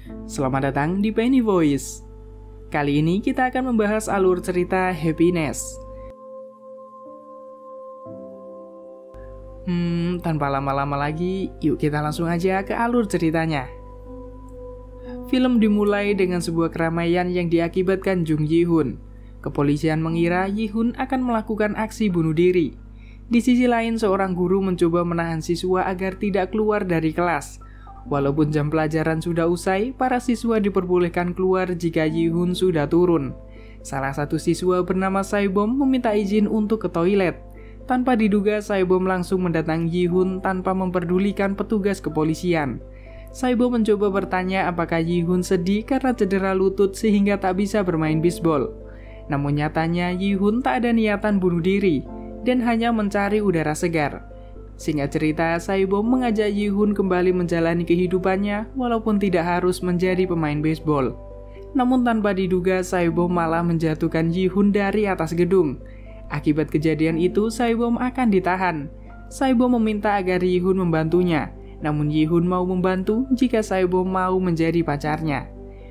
Selamat datang di Penny Voice. Kali ini kita akan membahas alur cerita Happiness. Tanpa lama-lama lagi, yuk kita langsung aja ke alur ceritanya. Film dimulai dengan sebuah keramaian yang diakibatkan Jung Ji-hoon. Kepolisian mengira Ji-hoon akan melakukan aksi bunuh diri. Di sisi lain, seorang guru mencoba menahan siswa agar tidak keluar dari kelas. Walaupun jam pelajaran sudah usai, para siswa diperbolehkan keluar jika Ji-hoon sudah turun. Salah satu siswa bernama Saibom meminta izin untuk ke toilet. Tanpa diduga, Saibom langsung mendatangi Ji-hoon tanpa memperdulikan petugas kepolisian. Saibom mencoba bertanya apakah Ji-hoon sedih karena cedera lutut sehingga tak bisa bermain bisbol. Namun nyatanya Ji-hoon tak ada niatan bunuh diri dan hanya mencari udara segar. Singkat cerita, Saibom mengajak Ji-hoon kembali menjalani kehidupannya walaupun tidak harus menjadi pemain baseball. Namun tanpa diduga, Saibom malah menjatuhkan Ji-hoon dari atas gedung. Akibat kejadian itu, Saibom akan ditahan. Saibom meminta agar Ji-hoon membantunya, namun Ji-hoon mau membantu jika Saibom mau menjadi pacarnya.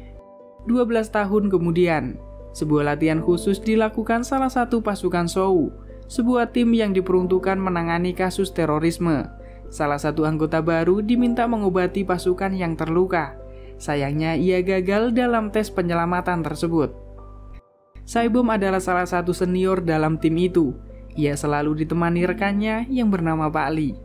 12 tahun kemudian, sebuah latihan khusus dilakukan salah satu pasukan Sou, sebuah tim yang diperuntukkan menangani kasus terorisme. Salah satu anggota baru diminta mengobati pasukan yang terluka. Sayangnya ia gagal dalam tes penyelamatan tersebut. Saibom adalah salah satu senior dalam tim itu. Ia selalu ditemani rekannya yang bernama Pak Lee.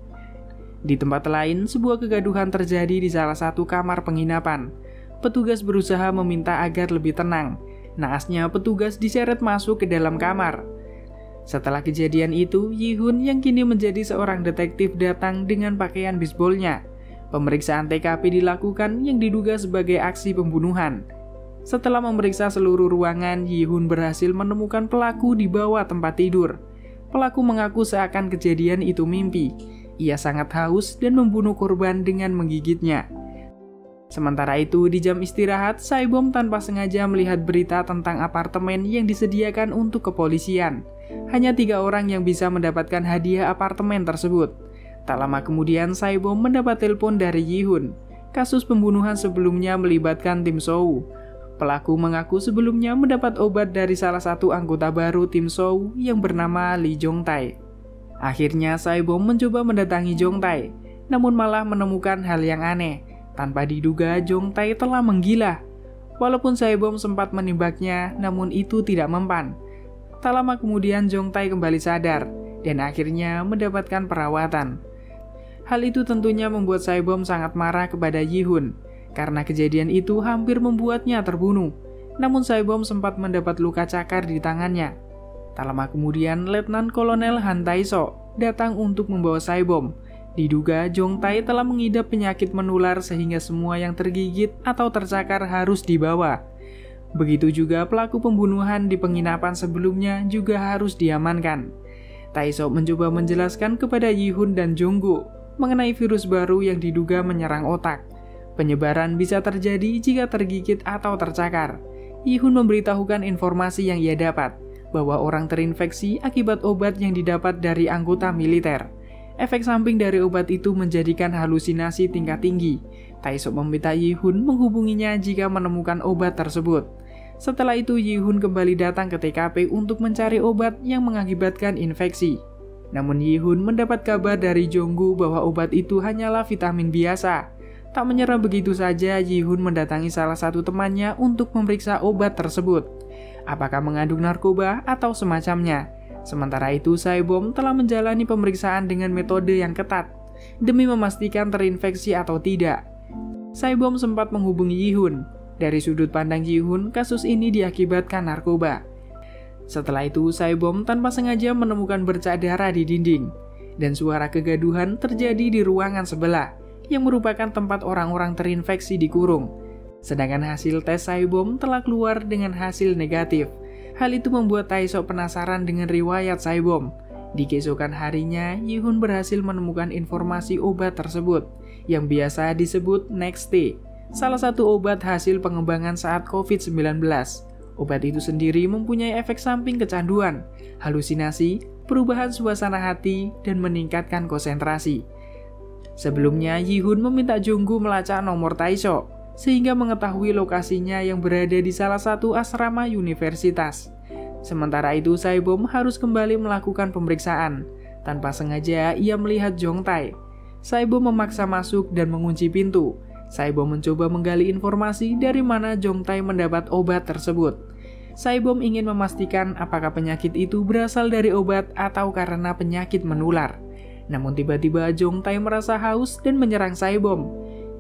Di tempat lain, sebuah kegaduhan terjadi di salah satu kamar penginapan. Petugas berusaha meminta agar lebih tenang. Naasnya petugas diseret masuk ke dalam kamar. Setelah kejadian itu, Ji-hoon yang kini menjadi seorang detektif datang dengan pakaian bisbolnya. Pemeriksaan TKP dilakukan yang diduga sebagai aksi pembunuhan. Setelah memeriksa seluruh ruangan, Ji-hoon berhasil menemukan pelaku di bawah tempat tidur. Pelaku mengaku seakan kejadian itu mimpi. Ia sangat haus dan membunuh korban dengan menggigitnya. Sementara itu, di jam istirahat, Saibom tanpa sengaja melihat berita tentang apartemen yang disediakan untuk kepolisian. Hanya 3 orang yang bisa mendapatkan hadiah apartemen tersebut. Tak lama kemudian, Saibom mendapat telepon dari Ji-hoon. Kasus pembunuhan sebelumnya melibatkan tim Sou. Pelaku mengaku sebelumnya mendapat obat dari salah satu anggota baru tim Sou yang bernama Lee Jong-tae. Akhirnya, Saibom mencoba mendatangi Jong-tae, namun malah menemukan hal yang aneh. Tanpa diduga, Jong-tae telah menggila. Walaupun Saibom sempat menembaknya, namun itu tidak mempan. Tak lama kemudian, Jong-tae kembali sadar dan akhirnya mendapatkan perawatan. Hal itu tentunya membuat Saibom sangat marah kepada Ji-hoon, karena kejadian itu hampir membuatnya terbunuh. Namun Saibom sempat mendapat luka cakar di tangannya. Tak lama kemudian, Letnan Kolonel Han Tae-so datang untuk membawa Saibom. Diduga Jong-tae telah mengidap penyakit menular sehingga semua yang tergigit atau tercakar harus dibawa. Begitu juga pelaku pembunuhan di penginapan sebelumnya juga harus diamankan. Tae-so mencoba menjelaskan kepada Ji-hoon dan Jong-gu mengenai virus baru yang diduga menyerang otak. Penyebaran bisa terjadi jika tergigit atau tercakar. Ji-hoon memberitahukan informasi yang ia dapat, bahwa orang terinfeksi akibat obat yang didapat dari anggota militer. Efek samping dari obat itu menjadikan halusinasi tingkat tinggi. Tae-so meminta Ji-hoon menghubunginya jika menemukan obat tersebut. Setelah itu, Ji-hoon kembali datang ke TKP untuk mencari obat yang mengakibatkan infeksi. Namun Ji-hoon mendapat kabar dari Jong-gu bahwa obat itu hanyalah vitamin biasa. Tak menyerah begitu saja, Ji-hoon mendatangi salah satu temannya untuk memeriksa obat tersebut. Apakah mengandung narkoba atau semacamnya? Sementara itu, Saibom telah menjalani pemeriksaan dengan metode yang ketat demi memastikan terinfeksi atau tidak. Saibom sempat menghubungi Ji-hoon. Dari sudut pandang Ji-hoon, kasus ini diakibatkan narkoba. Setelah itu, Saibom tanpa sengaja menemukan bercak darah di dinding, dan suara kegaduhan terjadi di ruangan sebelah, yang merupakan tempat orang-orang terinfeksi dikurung. Sedangkan hasil tes Saibom telah keluar dengan hasil negatif. Hal itu membuat Tae-so penasaran dengan riwayat Saibom. Di keesokan harinya, Ji-hoon berhasil menemukan informasi obat tersebut, yang biasa disebut Nexte, salah satu obat hasil pengembangan saat COVID-19. Obat itu sendiri mempunyai efek samping kecanduan, halusinasi, perubahan suasana hati, dan meningkatkan konsentrasi. Sebelumnya, Ji-hoon meminta Jong-gu melacak nomor Tae-so. sehingga mengetahui lokasinya yang berada di salah satu asrama universitas. Sementara itu, Saibom harus kembali melakukan pemeriksaan. Tanpa sengaja, ia melihat Jongtae. Saibom memaksa masuk dan mengunci pintu. Saibom mencoba menggali informasi dari mana Jongtae mendapat obat tersebut. Saibom ingin memastikan apakah penyakit itu berasal dari obat atau karena penyakit menular. Namun tiba-tiba Jongtae merasa haus dan menyerang Saibom.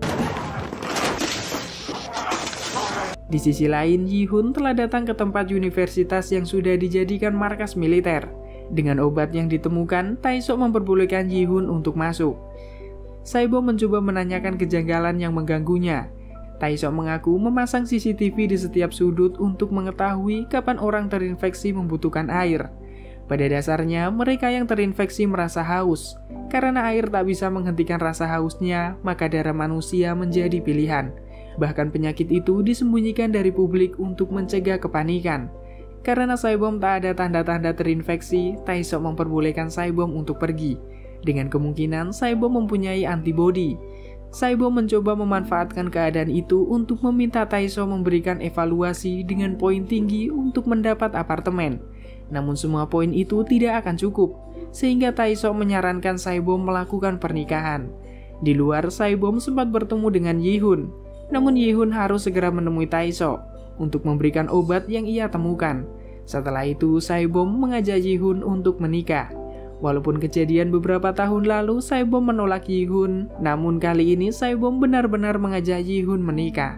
Di sisi lain, Yi-hun telah datang ke tempat universitas yang sudah dijadikan markas militer. Dengan obat yang ditemukan, Tae-sok memperbolehkan Yi-hun untuk masuk. Saibom mencoba menanyakan kejanggalan yang mengganggunya. Tae-sok mengaku memasang CCTV di setiap sudut untuk mengetahui kapan orang terinfeksi membutuhkan air. Pada dasarnya, mereka yang terinfeksi merasa haus. Karena air tak bisa menghentikan rasa hausnya, maka darah manusia menjadi pilihan. Bahkan penyakit itu disembunyikan dari publik untuk mencegah kepanikan. Karena Saibom tak ada tanda-tanda terinfeksi, Tae-sok memperbolehkan Saibom untuk pergi. Dengan kemungkinan Saibom mempunyai antibodi. Saibom mencoba memanfaatkan keadaan itu untuk meminta Tae-sok memberikan evaluasi dengan poin tinggi untuk mendapat apartemen. Namun semua poin itu tidak akan cukup, sehingga Tae-sok menyarankan Saibom melakukan pernikahan. Di luar, Saibom sempat bertemu dengan Yi-hun. Namun Yi-hun harus segera menemui Tae-sok untuk memberikan obat yang ia temukan. Setelah itu, Saibom mengajak Yi-hun untuk menikah. Walaupun kejadian beberapa tahun lalu, Saibom menolak Yi-hun, namun kali ini Saibom benar-benar mengajak Yi-hun menikah.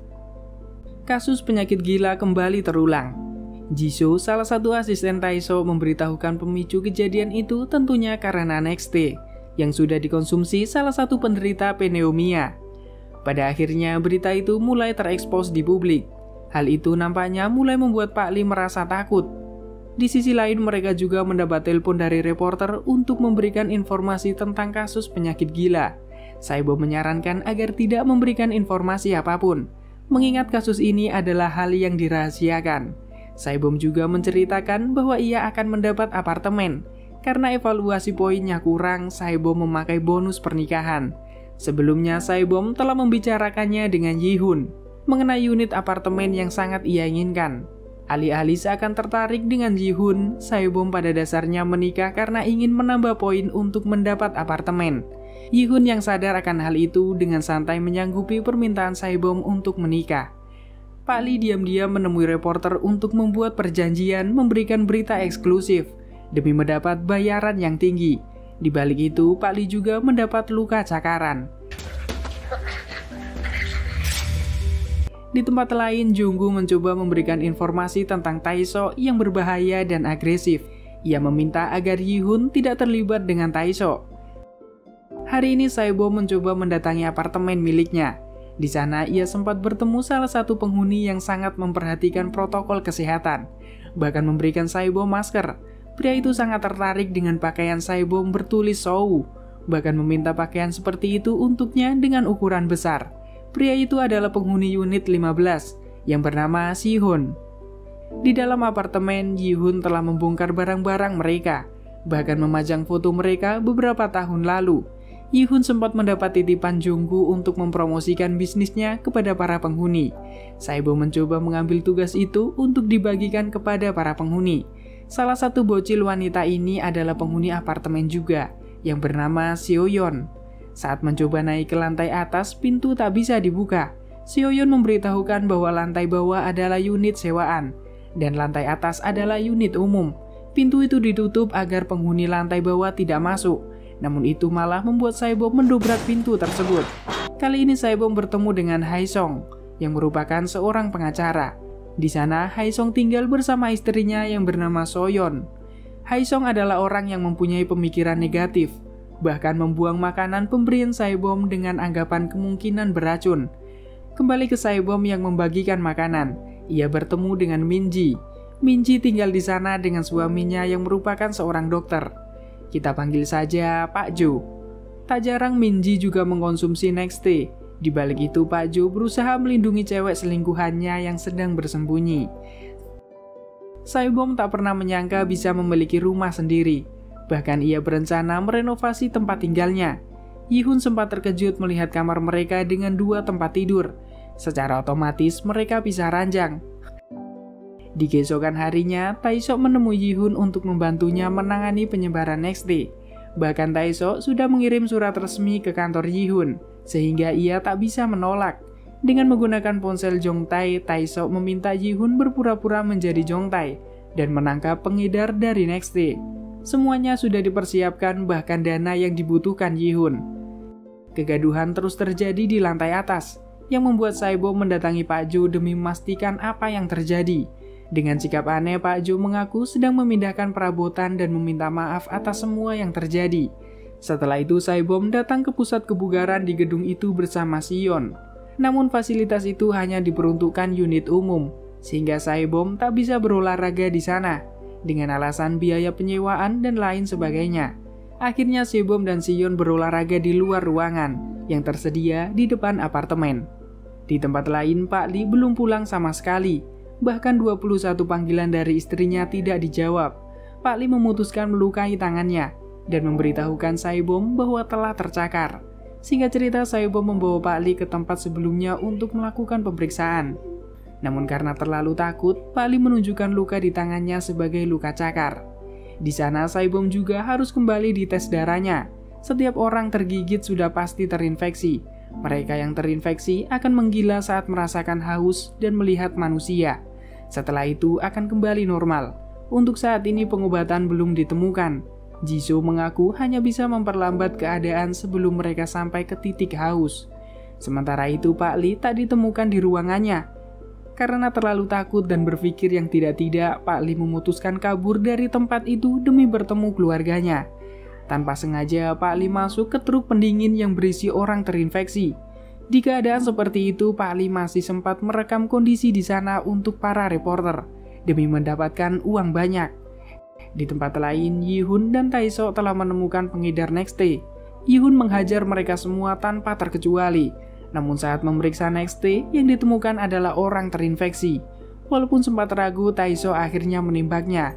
Kasus penyakit gila kembali terulang. Jisoo, salah satu asisten Tae-sok, memberitahukan pemicu kejadian itu tentunya karena Nexte, yang sudah dikonsumsi salah satu penderita pneumonia. Pada akhirnya, berita itu mulai terekspos di publik. Hal itu nampaknya mulai membuat Pak Lee merasa takut. Di sisi lain, mereka juga mendapat telepon dari reporter untuk memberikan informasi tentang kasus penyakit gila. Saibom menyarankan agar tidak memberikan informasi apapun, mengingat kasus ini adalah hal yang dirahasiakan. Saibom juga menceritakan bahwa ia akan mendapat apartemen. Karena evaluasi poinnya kurang, Saibom memakai bonus pernikahan. Sebelumnya, Saibom telah membicarakannya dengan Yi-hun mengenai unit apartemen yang sangat ia inginkan. Alih-alih seakan tertarik dengan Yi-hun, Saibom pada dasarnya menikah karena ingin menambah poin untuk mendapat apartemen. Yi-hun yang sadar akan hal itu dengan santai menyanggupi permintaan Saibom untuk menikah. Pak Lee diam-diam menemui reporter untuk membuat perjanjian memberikan berita eksklusif demi mendapat bayaran yang tinggi. Di balik itu, Pak Lee juga mendapat luka cakaran. Di tempat lain, Junggu mencoba memberikan informasi tentang Tae-sok yang berbahaya dan agresif. Ia meminta agar Yi-hun tidak terlibat dengan Tae-sok. Hari ini Saibom mencoba mendatangi apartemen miliknya. Di sana ia sempat bertemu salah satu penghuni yang sangat memperhatikan protokol kesehatan, bahkan memberikan Saibom masker. Pria itu sangat tertarik dengan pakaian Saibom bertulis Sou, bahkan meminta pakaian seperti itu untuknya dengan ukuran besar. Pria itu adalah penghuni unit 15 yang bernama Si-hun. Di dalam apartemen, Yi-hun telah membongkar barang-barang mereka, bahkan memajang foto mereka beberapa tahun lalu. Yi-hun sempat mendapat titipan Junggu untuk mempromosikan bisnisnya kepada para penghuni. Saibom mencoba mengambil tugas itu untuk dibagikan kepada para penghuni. Salah satu bocil wanita ini adalah penghuni apartemen juga, yang bernama Seoyeon. Saat mencoba naik ke lantai atas, pintu tak bisa dibuka. Seoyeon memberitahukan bahwa lantai bawah adalah unit sewaan, dan lantai atas adalah unit umum. Pintu itu ditutup agar penghuni lantai bawah tidak masuk. Namun itu malah membuat Saibom mendobrak pintu tersebut. Kali ini Saibom bertemu dengan Haesong, yang merupakan seorang pengacara. Di sana, Haesong tinggal bersama istrinya yang bernama Soyeon. Haesong adalah orang yang mempunyai pemikiran negatif, bahkan membuang makanan pemberian Saibom dengan anggapan kemungkinan beracun. Kembali ke Saibom yang membagikan makanan, ia bertemu dengan Minji. Minji tinggal di sana dengan suaminya yang merupakan seorang dokter. Kita panggil saja Pak Jo. Tak jarang Minji juga mengkonsumsi Nexte. Di balik itu, Pak Jo berusaha melindungi cewek selingkuhannya yang sedang bersembunyi. Saibom tak pernah menyangka bisa memiliki rumah sendiri. Bahkan ia berencana merenovasi tempat tinggalnya. Yi-hun sempat terkejut melihat kamar mereka dengan 2 tempat tidur. Secara otomatis mereka pisah ranjang. Di keesokan harinya, Tae-sok menemui Yi-hun untuk membantunya menangani penyebaran NXT. Bahkan Tae-sok sudah mengirim surat resmi ke kantor Yi-hun, sehingga ia tak bisa menolak. Dengan menggunakan ponsel Jongtae, Tae-sok meminta Yi-hun berpura-pura menjadi Jongtae dan menangkap pengedar dari NXT. Semuanya sudah dipersiapkan, bahkan dana yang dibutuhkan Yi-hun. Kegaduhan terus terjadi di lantai atas, yang membuat Saibom mendatangi Pak Jo demi memastikan apa yang terjadi. Dengan sikap aneh, Pak Jo mengaku sedang memindahkan perabotan dan meminta maaf atas semua yang terjadi. Setelah itu, Saibom datang ke pusat kebugaran di gedung itu bersama Sion. Namun fasilitas itu hanya diperuntukkan unit umum, sehingga Saibom tak bisa berolahraga di sana, dengan alasan biaya penyewaan dan lain sebagainya. Akhirnya Saibom dan Sion berolahraga di luar ruangan, yang tersedia di depan apartemen. Di tempat lain, Pak Lee belum pulang sama sekali. Bahkan 21 panggilan dari istrinya tidak dijawab. Pak Lee memutuskan melukai tangannya dan memberitahukan Saibom bahwa telah tercakar. Singkat cerita, Saibom membawa Pak Lee ke tempat sebelumnya untuk melakukan pemeriksaan. Namun karena terlalu takut, Pak Lee menunjukkan luka di tangannya sebagai luka cakar. Di sana, Saibom juga harus kembali dites darahnya. Setiap orang tergigit sudah pasti terinfeksi. Mereka yang terinfeksi akan menggila saat merasakan haus dan melihat manusia. Setelah itu akan kembali normal. Untuk saat ini pengobatan belum ditemukan. Jisoo mengaku hanya bisa memperlambat keadaan sebelum mereka sampai ke titik haus. Sementara itu Pak Lee tak ditemukan di ruangannya. Karena terlalu takut dan berpikir yang tidak-tidak, Pak Lee memutuskan kabur dari tempat itu demi bertemu keluarganya. Tanpa sengaja, Pak Lee masuk ke truk pendingin yang berisi orang terinfeksi. Di keadaan seperti itu, Pak Lee masih sempat merekam kondisi di sana untuk para reporter, demi mendapatkan uang banyak. Di tempat lain, Yi-hun dan Tae-sok telah menemukan pengedar NXT. Yi-hun menghajar mereka semua tanpa terkecuali. Namun saat memeriksa NXT, yang ditemukan adalah orang terinfeksi. Walaupun sempat ragu, Tae-sok akhirnya menembaknya.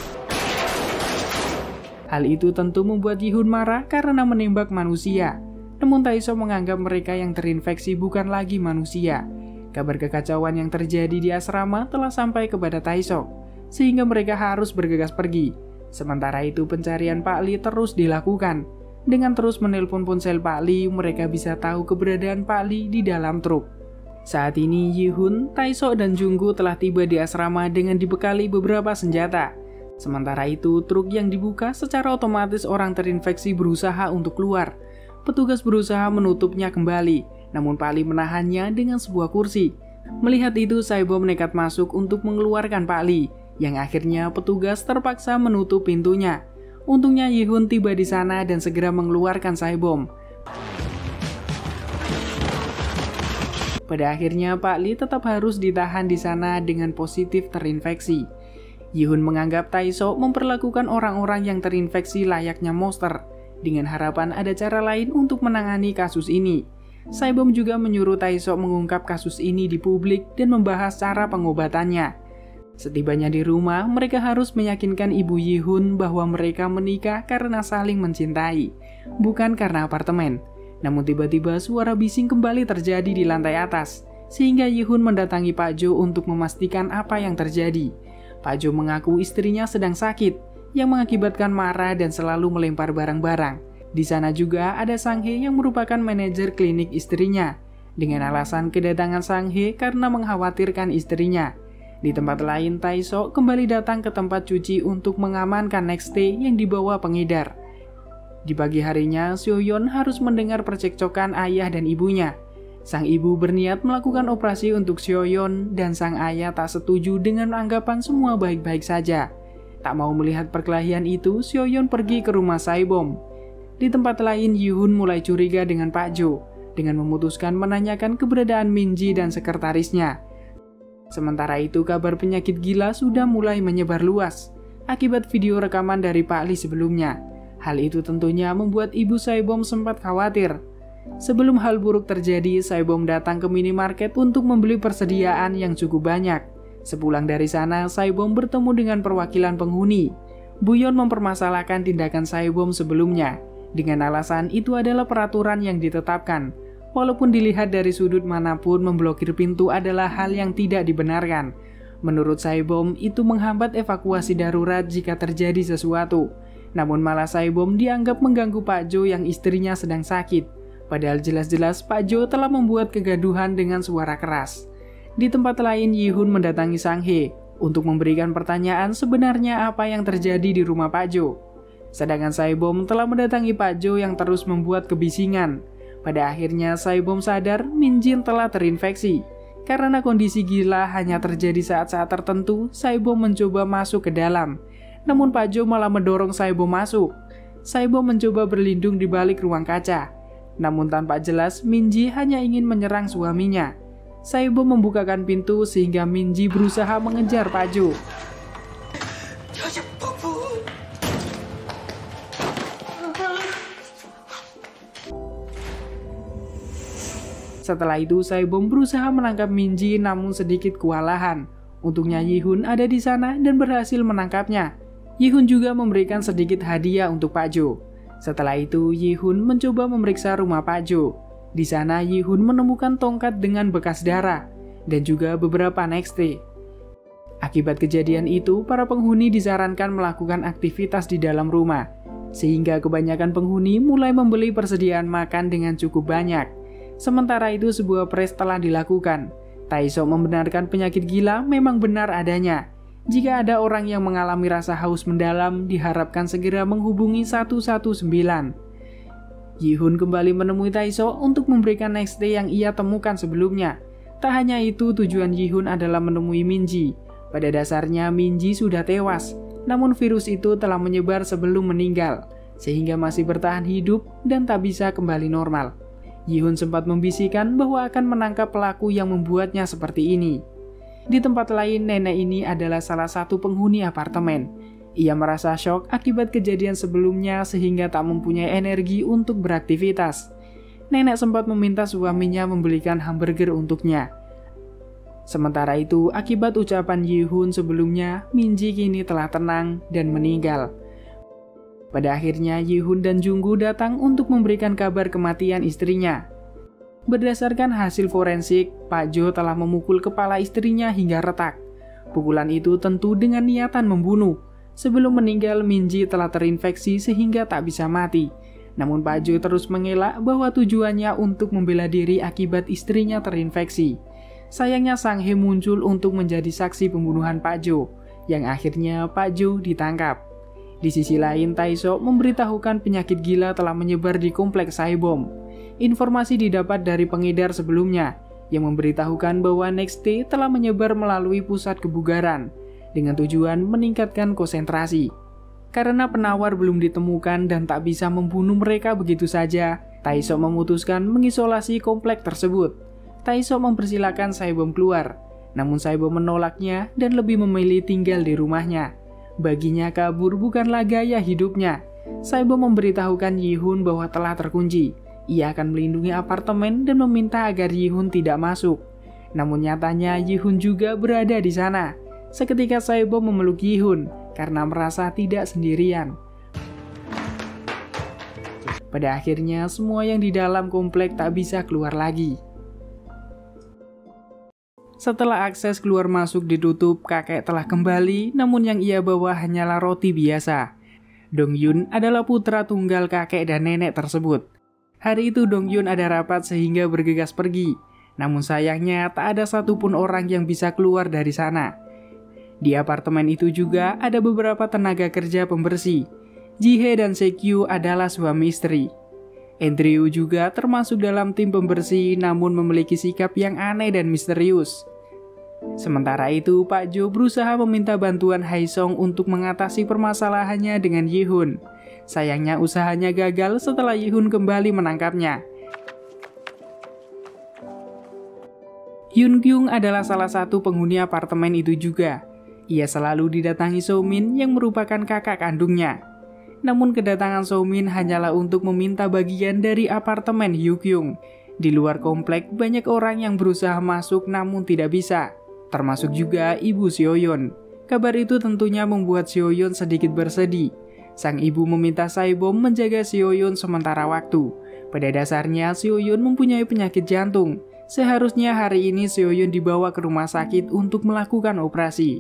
Hal itu tentu membuat Yi-hun marah karena menembak manusia. Namun Tae-sok menganggap mereka yang terinfeksi bukan lagi manusia. Kabar kekacauan yang terjadi di asrama telah sampai kepada Tae-sok, sehingga mereka harus bergegas pergi. Sementara itu pencarian Pak Lee terus dilakukan. Dengan terus menelpon ponsel Pak Lee, mereka bisa tahu keberadaan Pak Lee di dalam truk. Saat ini Yi-hun, Tae-sok dan Junggu telah tiba di asrama dengan dibekali beberapa senjata. Sementara itu, truk yang dibuka secara otomatis orang terinfeksi berusaha untuk keluar. Petugas berusaha menutupnya kembali, namun Pak Lee menahannya dengan sebuah kursi. Melihat itu, Saibom nekat masuk untuk mengeluarkan Pak Lee, yang akhirnya petugas terpaksa menutup pintunya. Untungnya Yi-hun tiba di sana dan segera mengeluarkan Saibom. Pada akhirnya Pak Lee tetap harus ditahan di sana dengan positif terinfeksi. Yi-hun menganggap Tae-sok memperlakukan orang-orang yang terinfeksi layaknya monster, dengan harapan ada cara lain untuk menangani kasus ini. Saibom juga menyuruh Tae-sok mengungkap kasus ini di publik dan membahas cara pengobatannya. Setibanya di rumah, mereka harus meyakinkan ibu Yi-hun bahwa mereka menikah karena saling mencintai, bukan karena apartemen. Namun tiba-tiba suara bising kembali terjadi di lantai atas, sehingga Yi-hun mendatangi Pak Jo untuk memastikan apa yang terjadi. Pak Jo mengaku istrinya sedang sakit, yang mengakibatkan marah dan selalu melempar barang-barang. Di sana juga ada Sang Hye yang merupakan manajer klinik istrinya, dengan alasan kedatangan Sang Hye karena mengkhawatirkan istrinya. Di tempat lain, Tae-sok kembali datang ke tempat cuci untuk mengamankan NXT yang dibawa pengedar. Di pagi harinya, Seo-yeon harus mendengar percekcokan ayah dan ibunya. Sang ibu berniat melakukan operasi untuk Seo-yeon dan sang ayah tak setuju dengan anggapan semua baik-baik saja. Tak mau melihat perkelahian itu, Seo-yeon pergi ke rumah Saibom. Di tempat lain, Yi-hun mulai curiga dengan Pak Jo, dengan memutuskan menanyakan keberadaan Min-ji dan sekretarisnya. Sementara itu, kabar penyakit gila sudah mulai menyebar luas, akibat video rekaman dari Pak Lee sebelumnya. Hal itu tentunya membuat ibu Saibom sempat khawatir. Sebelum hal buruk terjadi, Saibom datang ke minimarket untuk membeli persediaan yang cukup banyak. Sepulang dari sana, Saibom bertemu dengan perwakilan penghuni. Buyon mempermasalahkan tindakan Saibom sebelumnya, dengan alasan itu adalah peraturan yang ditetapkan. walaupun dilihat dari sudut manapun memblokir pintu adalah hal yang tidak dibenarkan. Menurut Saibom, itu menghambat evakuasi darurat jika terjadi sesuatu. Namun malah Saibom dianggap mengganggu Pak Jo yang istrinya sedang sakit. Padahal jelas-jelas Pak Jo telah membuat kegaduhan dengan suara keras. Di tempat lain, Yi-hun mendatangi Sang Hye untuk memberikan pertanyaan sebenarnya apa yang terjadi di rumah Pak Jo. Sedangkan Saibom telah mendatangi Pak Jo yang terus membuat kebisingan. Pada akhirnya Saibom sadar Min Jin telah terinfeksi. Karena kondisi gila hanya terjadi saat-saat tertentu, Saibom mencoba masuk ke dalam. Namun Pak Jo malah mendorong Saibom masuk. Saibom mencoba berlindung di balik ruang kaca. Namun tanpa jelas, Min Ji hanya ingin menyerang suaminya. Saibom membukakan pintu sehingga Min Ji berusaha mengejar Pak Jo. Setelah itu, Saibom berusaha menangkap Min Ji namun sedikit kewalahan. Untungnya Yi-hun ada di sana dan berhasil menangkapnya. Yi-hun juga memberikan sedikit hadiah untuk Pak Jo. Setelah itu, Yi-hun mencoba memeriksa rumah Pak Jo. Di sana, Yi-hun menemukan tongkat dengan bekas darah dan juga beberapa nexte. Akibat kejadian itu, para penghuni disarankan melakukan aktivitas di dalam rumah, sehingga kebanyakan penghuni mulai membeli persediaan makan dengan cukup banyak. Sementara itu, sebuah pres telah dilakukan. Taeseo membenarkan penyakit gila memang benar adanya. Jika ada orang yang mengalami rasa haus mendalam, diharapkan segera menghubungi 119. Yi-hun kembali menemui Taeseo untuk memberikan nexte yang ia temukan sebelumnya. Tak hanya itu, tujuan Yi-hun adalah menemui Min Ji. Pada dasarnya Min Ji sudah tewas, namun virus itu telah menyebar sebelum meninggal, sehingga masih bertahan hidup dan tak bisa kembali normal. Yi-hun sempat membisikkan bahwa akan menangkap pelaku yang membuatnya seperti ini. Di tempat lain, nenek ini adalah salah satu penghuni apartemen. Ia merasa syok akibat kejadian sebelumnya sehingga tak mempunyai energi untuk beraktivitas. Nenek sempat meminta suaminya membelikan hamburger untuknya. Sementara itu, akibat ucapan Yi-hun sebelumnya, Min Ji kini telah tenang dan meninggal. Pada akhirnya, Yi-hun dan Jung-gu datang untuk memberikan kabar kematian istrinya. Berdasarkan hasil forensik, Pak Jo telah memukul kepala istrinya hingga retak. Pukulan itu tentu dengan niatan membunuh. Sebelum meninggal, Min Ji telah terinfeksi sehingga tak bisa mati. Namun Pak Jo terus mengelak bahwa tujuannya untuk membela diri akibat istrinya terinfeksi. Sayangnya Sang Hye muncul untuk menjadi saksi pembunuhan Pak Jo, yang akhirnya Pak Jo ditangkap. Di sisi lain, Taeseo memberitahukan penyakit gila telah menyebar di kompleks Saibom. Informasi didapat dari pengedar sebelumnya, yang memberitahukan bahwa nexte telah menyebar melalui pusat kebugaran, dengan tujuan meningkatkan konsentrasi. Karena penawar belum ditemukan dan tak bisa membunuh mereka begitu saja, Taeseo memutuskan mengisolasi kompleks tersebut. Taeseo mempersilahkan Saibom keluar, namun Saibom menolaknya dan lebih memilih tinggal di rumahnya. Baginya kabur bukanlah gaya hidupnya. Saibom memberitahukan Yi-hun bahwa telah terkunci. Ia akan melindungi apartemen dan meminta agar Yi-hun tidak masuk. Namun nyatanya Yi-hun juga berada di sana. Seketika Saibom memeluk Yi-hun karena merasa tidak sendirian. Pada akhirnya semua yang di dalam komplek tak bisa keluar lagi. Setelah akses keluar masuk ditutup, kakek telah kembali, namun yang ia bawa hanyalah roti biasa. Dong Yun adalah putra tunggal kakek dan nenek tersebut. Hari itu Dong Yun ada rapat sehingga bergegas pergi. Namun sayangnya tak ada satupun orang yang bisa keluar dari sana. Di apartemen itu juga ada beberapa tenaga kerja pembersih. Ji-hye dan Se-kyu adalah suami istri. Andrew juga termasuk dalam tim pembersih namun memiliki sikap yang aneh dan misterius. Sementara itu, Pak Jo berusaha meminta bantuan Haesong untuk mengatasi permasalahannya dengan Yi-hun. Sayangnya usahanya gagal setelah Yi-hun kembali menangkapnya. Hyun-kyung adalah salah satu penghuni apartemen itu juga. Ia selalu didatangi So-min yang merupakan kakak kandungnya. Namun kedatangan So-min hanyalah untuk meminta bagian dari apartemen Hyuk-kyung. Di luar komplek banyak orang yang berusaha masuk namun tidak bisa, termasuk juga ibu Seo-yeon. Kabar itu tentunya membuat Seo-yeon sedikit bersedih. Sang ibu meminta Saibom menjaga Seo-yeon sementara waktu. Pada dasarnya, Seo-yeon mempunyai penyakit jantung. Seharusnya hari ini Seo-yeon dibawa ke rumah sakit untuk melakukan operasi.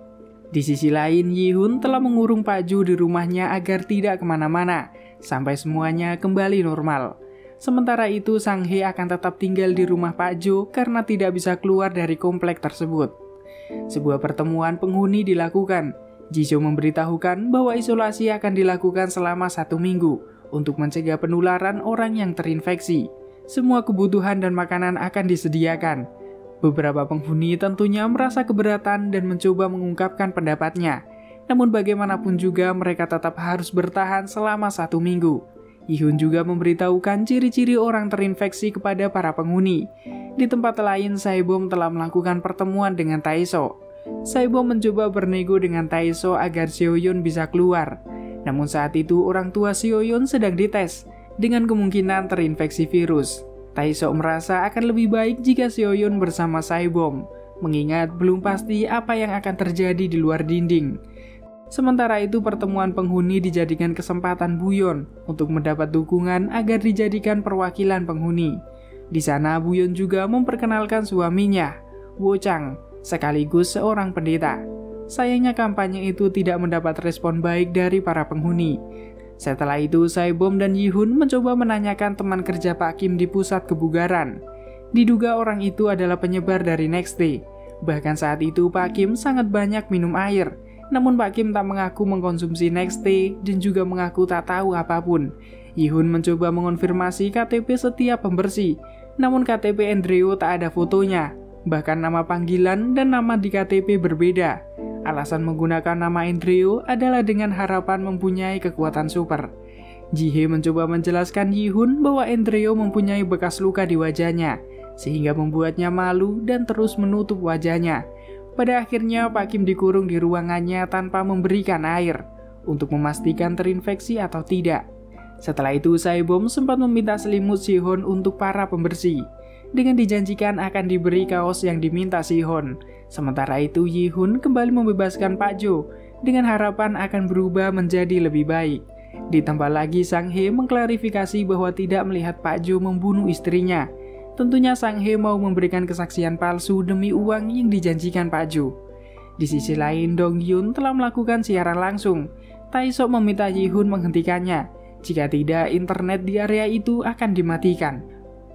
Di sisi lain, Yi-hun telah mengurung Pak Jo di rumahnya agar tidak kemana-mana, sampai semuanya kembali normal. Sementara itu, Sang Hye akan tetap tinggal di rumah Pak Jo karena tidak bisa keluar dari komplek tersebut. Sebuah pertemuan penghuni dilakukan. Jisoo memberitahukan bahwa isolasi akan dilakukan selama 1 minggu untuk mencegah penularan orang yang terinfeksi. Semua kebutuhan dan makanan akan disediakan. Beberapa penghuni tentunya merasa keberatan dan mencoba mengungkapkan pendapatnya. Namun bagaimanapun juga mereka tetap harus bertahan selama 1 minggu. Yi-hun juga memberitahukan ciri-ciri orang terinfeksi kepada para penghuni. Di tempat lain, Saebom telah melakukan pertemuan dengan Taeso. Saebom mencoba bernego dengan Taeso agar Seo-yeon bisa keluar. Namun saat itu orang tua Seo-yeon sedang dites dengan kemungkinan terinfeksi virus. Taeso merasa akan lebih baik jika Seo-yeon bersama Saebom, mengingat belum pasti apa yang akan terjadi di luar dinding. Sementara itu pertemuan penghuni dijadikan kesempatan Buyeon untuk mendapat dukungan agar dijadikan perwakilan penghuni. Di sana Buyeon juga memperkenalkan suaminya, Wo Chang, sekaligus seorang pendeta. Sayangnya kampanye itu tidak mendapat respon baik dari para penghuni. Setelah itu, Saebom dan Yi-hun mencoba menanyakan teman kerja Pak Kim di pusat kebugaran. Diduga orang itu adalah penyebar dari Nextday. Bahkan saat itu Pak Kim sangat banyak minum air. Namun Pak Kim tak mengaku mengkonsumsi Nextday dan juga mengaku tak tahu apapun. Yi-hun mencoba mengonfirmasi KTP setiap pembersih. Namun KTP Andreo tak ada fotonya. Bahkan nama panggilan dan nama di KTP berbeda. Alasan menggunakan nama Andreo adalah dengan harapan mempunyai kekuatan super. Ji-hye mencoba menjelaskan Yi-hun bahwa Andreo mempunyai bekas luka di wajahnya, sehingga membuatnya malu dan terus menutup wajahnya. Pada akhirnya Pak Kim dikurung di ruangannya tanpa memberikan air, untuk memastikan terinfeksi atau tidak. Setelah itu Saebom sempat meminta selimut Sihon untuk para pembersih, dengan dijanjikan akan diberi kaos yang diminta Sihon. Sementara itu Yi-hun kembali membebaskan Pak Jo dengan harapan akan berubah menjadi lebih baik. Ditambah lagi Sang Hye mengklarifikasi bahwa tidak melihat Pak Jo membunuh istrinya. Tentunya Sang Hye mau memberikan kesaksian palsu demi uang yang dijanjikan Pak Jo. Di sisi lain, Dong Hyun telah melakukan siaran langsung. Tae-sok meminta Yi-hun menghentikannya. Jika tidak, internet di area itu akan dimatikan.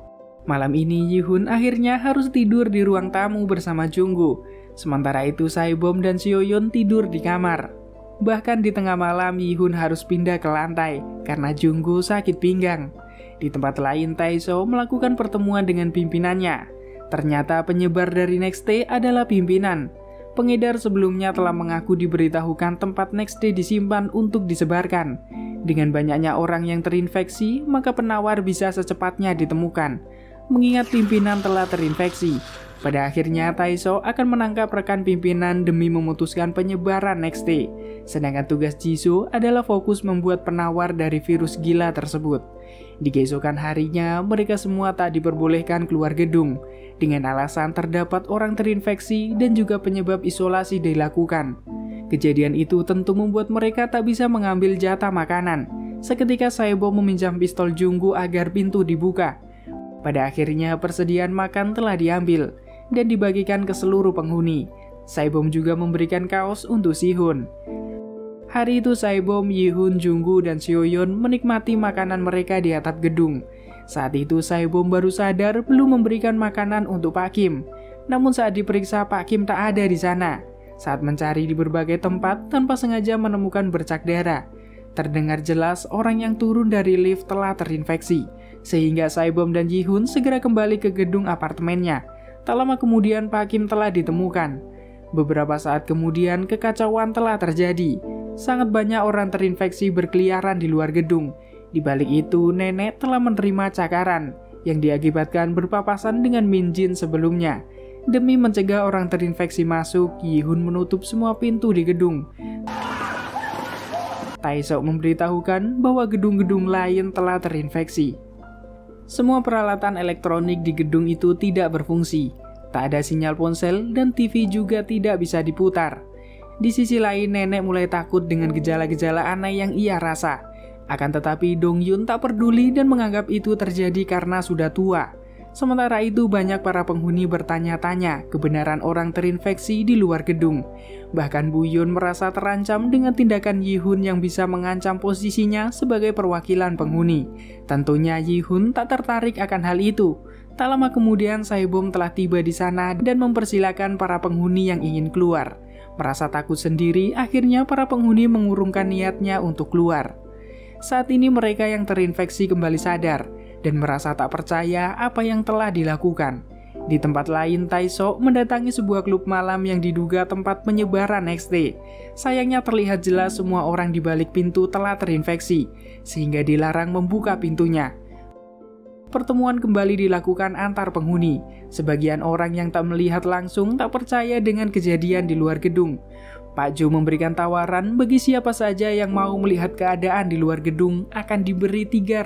Malam ini Yi-hun akhirnya harus tidur di ruang tamu bersama Junggu. Sementara itu Saebom dan Seo-yeon tidur di kamar. Bahkan di tengah malam Yi-hun harus pindah ke lantai karena Junggu sakit pinggang. Di tempat lain Tae-so melakukan pertemuan dengan pimpinannya. Ternyata penyebar dari Nextday adalah pimpinan. Pengedar sebelumnya telah mengaku diberitahukan tempat Nextday disimpan untuk disebarkan. Dengan banyaknya orang yang terinfeksi, maka penawar bisa secepatnya ditemukan. Mengingat pimpinan telah terinfeksi, pada akhirnya Tae-so akan menangkap rekan pimpinan demi memutuskan penyebaran Nextday. Sedangkan tugas Jisoo adalah fokus membuat penawar dari virus gila tersebut. Di keesokan harinya, mereka semua tak diperbolehkan keluar gedung, dengan alasan terdapat orang terinfeksi dan juga penyebab isolasi dilakukan. Kejadian itu tentu membuat mereka tak bisa mengambil jatah makanan. Seketika Saebom meminjam pistol Junggu agar pintu dibuka. Pada akhirnya persediaan makan telah diambil dan dibagikan ke seluruh penghuni. Saebom juga memberikan kaos untuk Sihun. Hari itu Saebom, Yi-hun, Junggu, dan Seo-yeon menikmati makanan mereka di atap gedung. Saat itu Saebom baru sadar belum memberikan makanan untuk Pak Kim. Namun saat diperiksa Pak Kim tak ada di sana. Saat mencari di berbagai tempat tanpa sengaja menemukan bercak darah. Terdengar jelas orang yang turun dari lift telah terinfeksi. Sehingga Saebom dan Yi-hun segera kembali ke gedung apartemennya. Tak lama kemudian Pak Kim telah ditemukan. Beberapa saat kemudian kekacauan telah terjadi. Sangat banyak orang terinfeksi berkeliaran di luar gedung. Di balik itu, nenek telah menerima cakaran yang diakibatkan berpapasan dengan Min Jin sebelumnya. Demi mencegah orang terinfeksi masuk, Yi-hun menutup semua pintu di gedung. Tae-sok memberitahukan bahwa gedung-gedung lain telah terinfeksi. Semua peralatan elektronik di gedung itu tidak berfungsi. Tak ada sinyal ponsel dan TV juga tidak bisa diputar. Di sisi lain, nenek mulai takut dengan gejala-gejala aneh yang ia rasa. Akan tetapi Dong Yun tak peduli dan menganggap itu terjadi karena sudah tua. Sementara itu banyak para penghuni bertanya-tanya kebenaran orang terinfeksi di luar gedung. Bahkan Bu Yun merasa terancam dengan tindakan Yi Hun yang bisa mengancam posisinya sebagai perwakilan penghuni. Tentunya Yi Hun tak tertarik akan hal itu. Tak lama kemudian Saebom telah tiba di sana dan mempersilahkan para penghuni yang ingin keluar. Merasa takut sendiri, akhirnya para penghuni mengurungkan niatnya untuk keluar. Saat ini mereka yang terinfeksi kembali sadar dan merasa tak percaya apa yang telah dilakukan. Di tempat lain, Tae-sok mendatangi sebuah klub malam yang diduga tempat penyebaran XT. Sayangnya terlihat jelas semua orang di balik pintu telah terinfeksi, sehingga dilarang membuka pintunya. Pertemuan kembali dilakukan antar penghuni. Sebagian orang yang tak melihat langsung tak percaya dengan kejadian di luar gedung. Pak Jo memberikan tawaran bagi siapa saja yang mau melihat keadaan di luar gedung akan diberi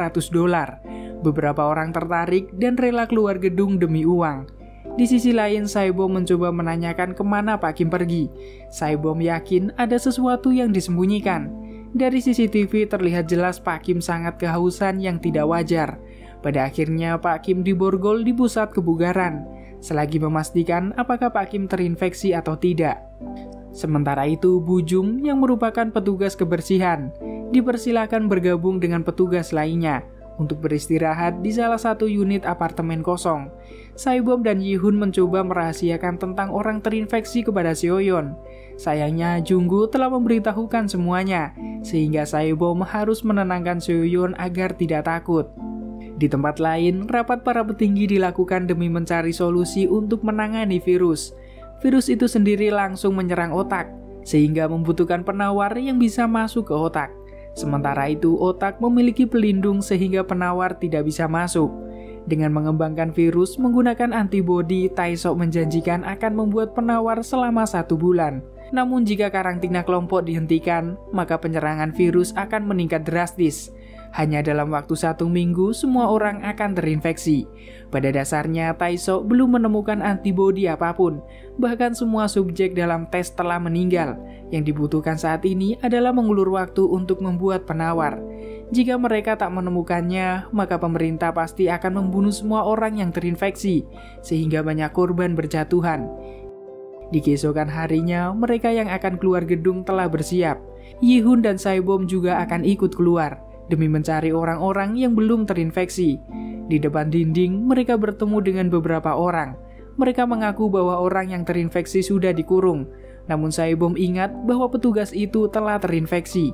$300. Beberapa orang tertarik dan rela keluar gedung demi uang. Di sisi lain, Saebom mencoba menanyakan kemana Pak Kim pergi. Saebom yakin ada sesuatu yang disembunyikan. Dari CCTV terlihat jelas Pak Kim sangat kehausan yang tidak wajar. Pada akhirnya Pak Kim diborgol di pusat kebugaran, selagi memastikan apakah Pak Kim terinfeksi atau tidak. Sementara itu, Bu Jung yang merupakan petugas kebersihan dipersilakan bergabung dengan petugas lainnya untuk beristirahat di salah satu unit apartemen kosong. Saebom dan Yi Hun mencoba merahasiakan tentang orang terinfeksi kepada Seoyeon. Sayangnya Junggu telah memberitahukan semuanya, sehingga Saebom harus menenangkan Seoyeon agar tidak takut. Di tempat lain, rapat para petinggi dilakukan demi mencari solusi untuk menangani virus. Virus itu sendiri langsung menyerang otak, sehingga membutuhkan penawar yang bisa masuk ke otak. Sementara itu, otak memiliki pelindung sehingga penawar tidak bisa masuk. Dengan mengembangkan virus menggunakan antibodi, Tae-sok menjanjikan akan membuat penawar selama 1 bulan. Namun jika karantina kelompok dihentikan, maka penyerangan virus akan meningkat drastis. Hanya dalam waktu 1 minggu, semua orang akan terinfeksi. Pada dasarnya, Tae-sok belum menemukan antibodi apapun. Bahkan semua subjek dalam tes telah meninggal. Yang dibutuhkan saat ini adalah mengulur waktu untuk membuat penawar. Jika mereka tak menemukannya, maka pemerintah pasti akan membunuh semua orang yang terinfeksi, sehingga banyak korban berjatuhan. Di keesokan harinya, mereka yang akan keluar gedung telah bersiap. Yi Hun dan Saebom juga akan ikut keluar demi mencari orang-orang yang belum terinfeksi. Di depan dinding, mereka bertemu dengan beberapa orang. Mereka mengaku bahwa orang yang terinfeksi sudah dikurung. Namun Saebom ingat bahwa petugas itu telah terinfeksi.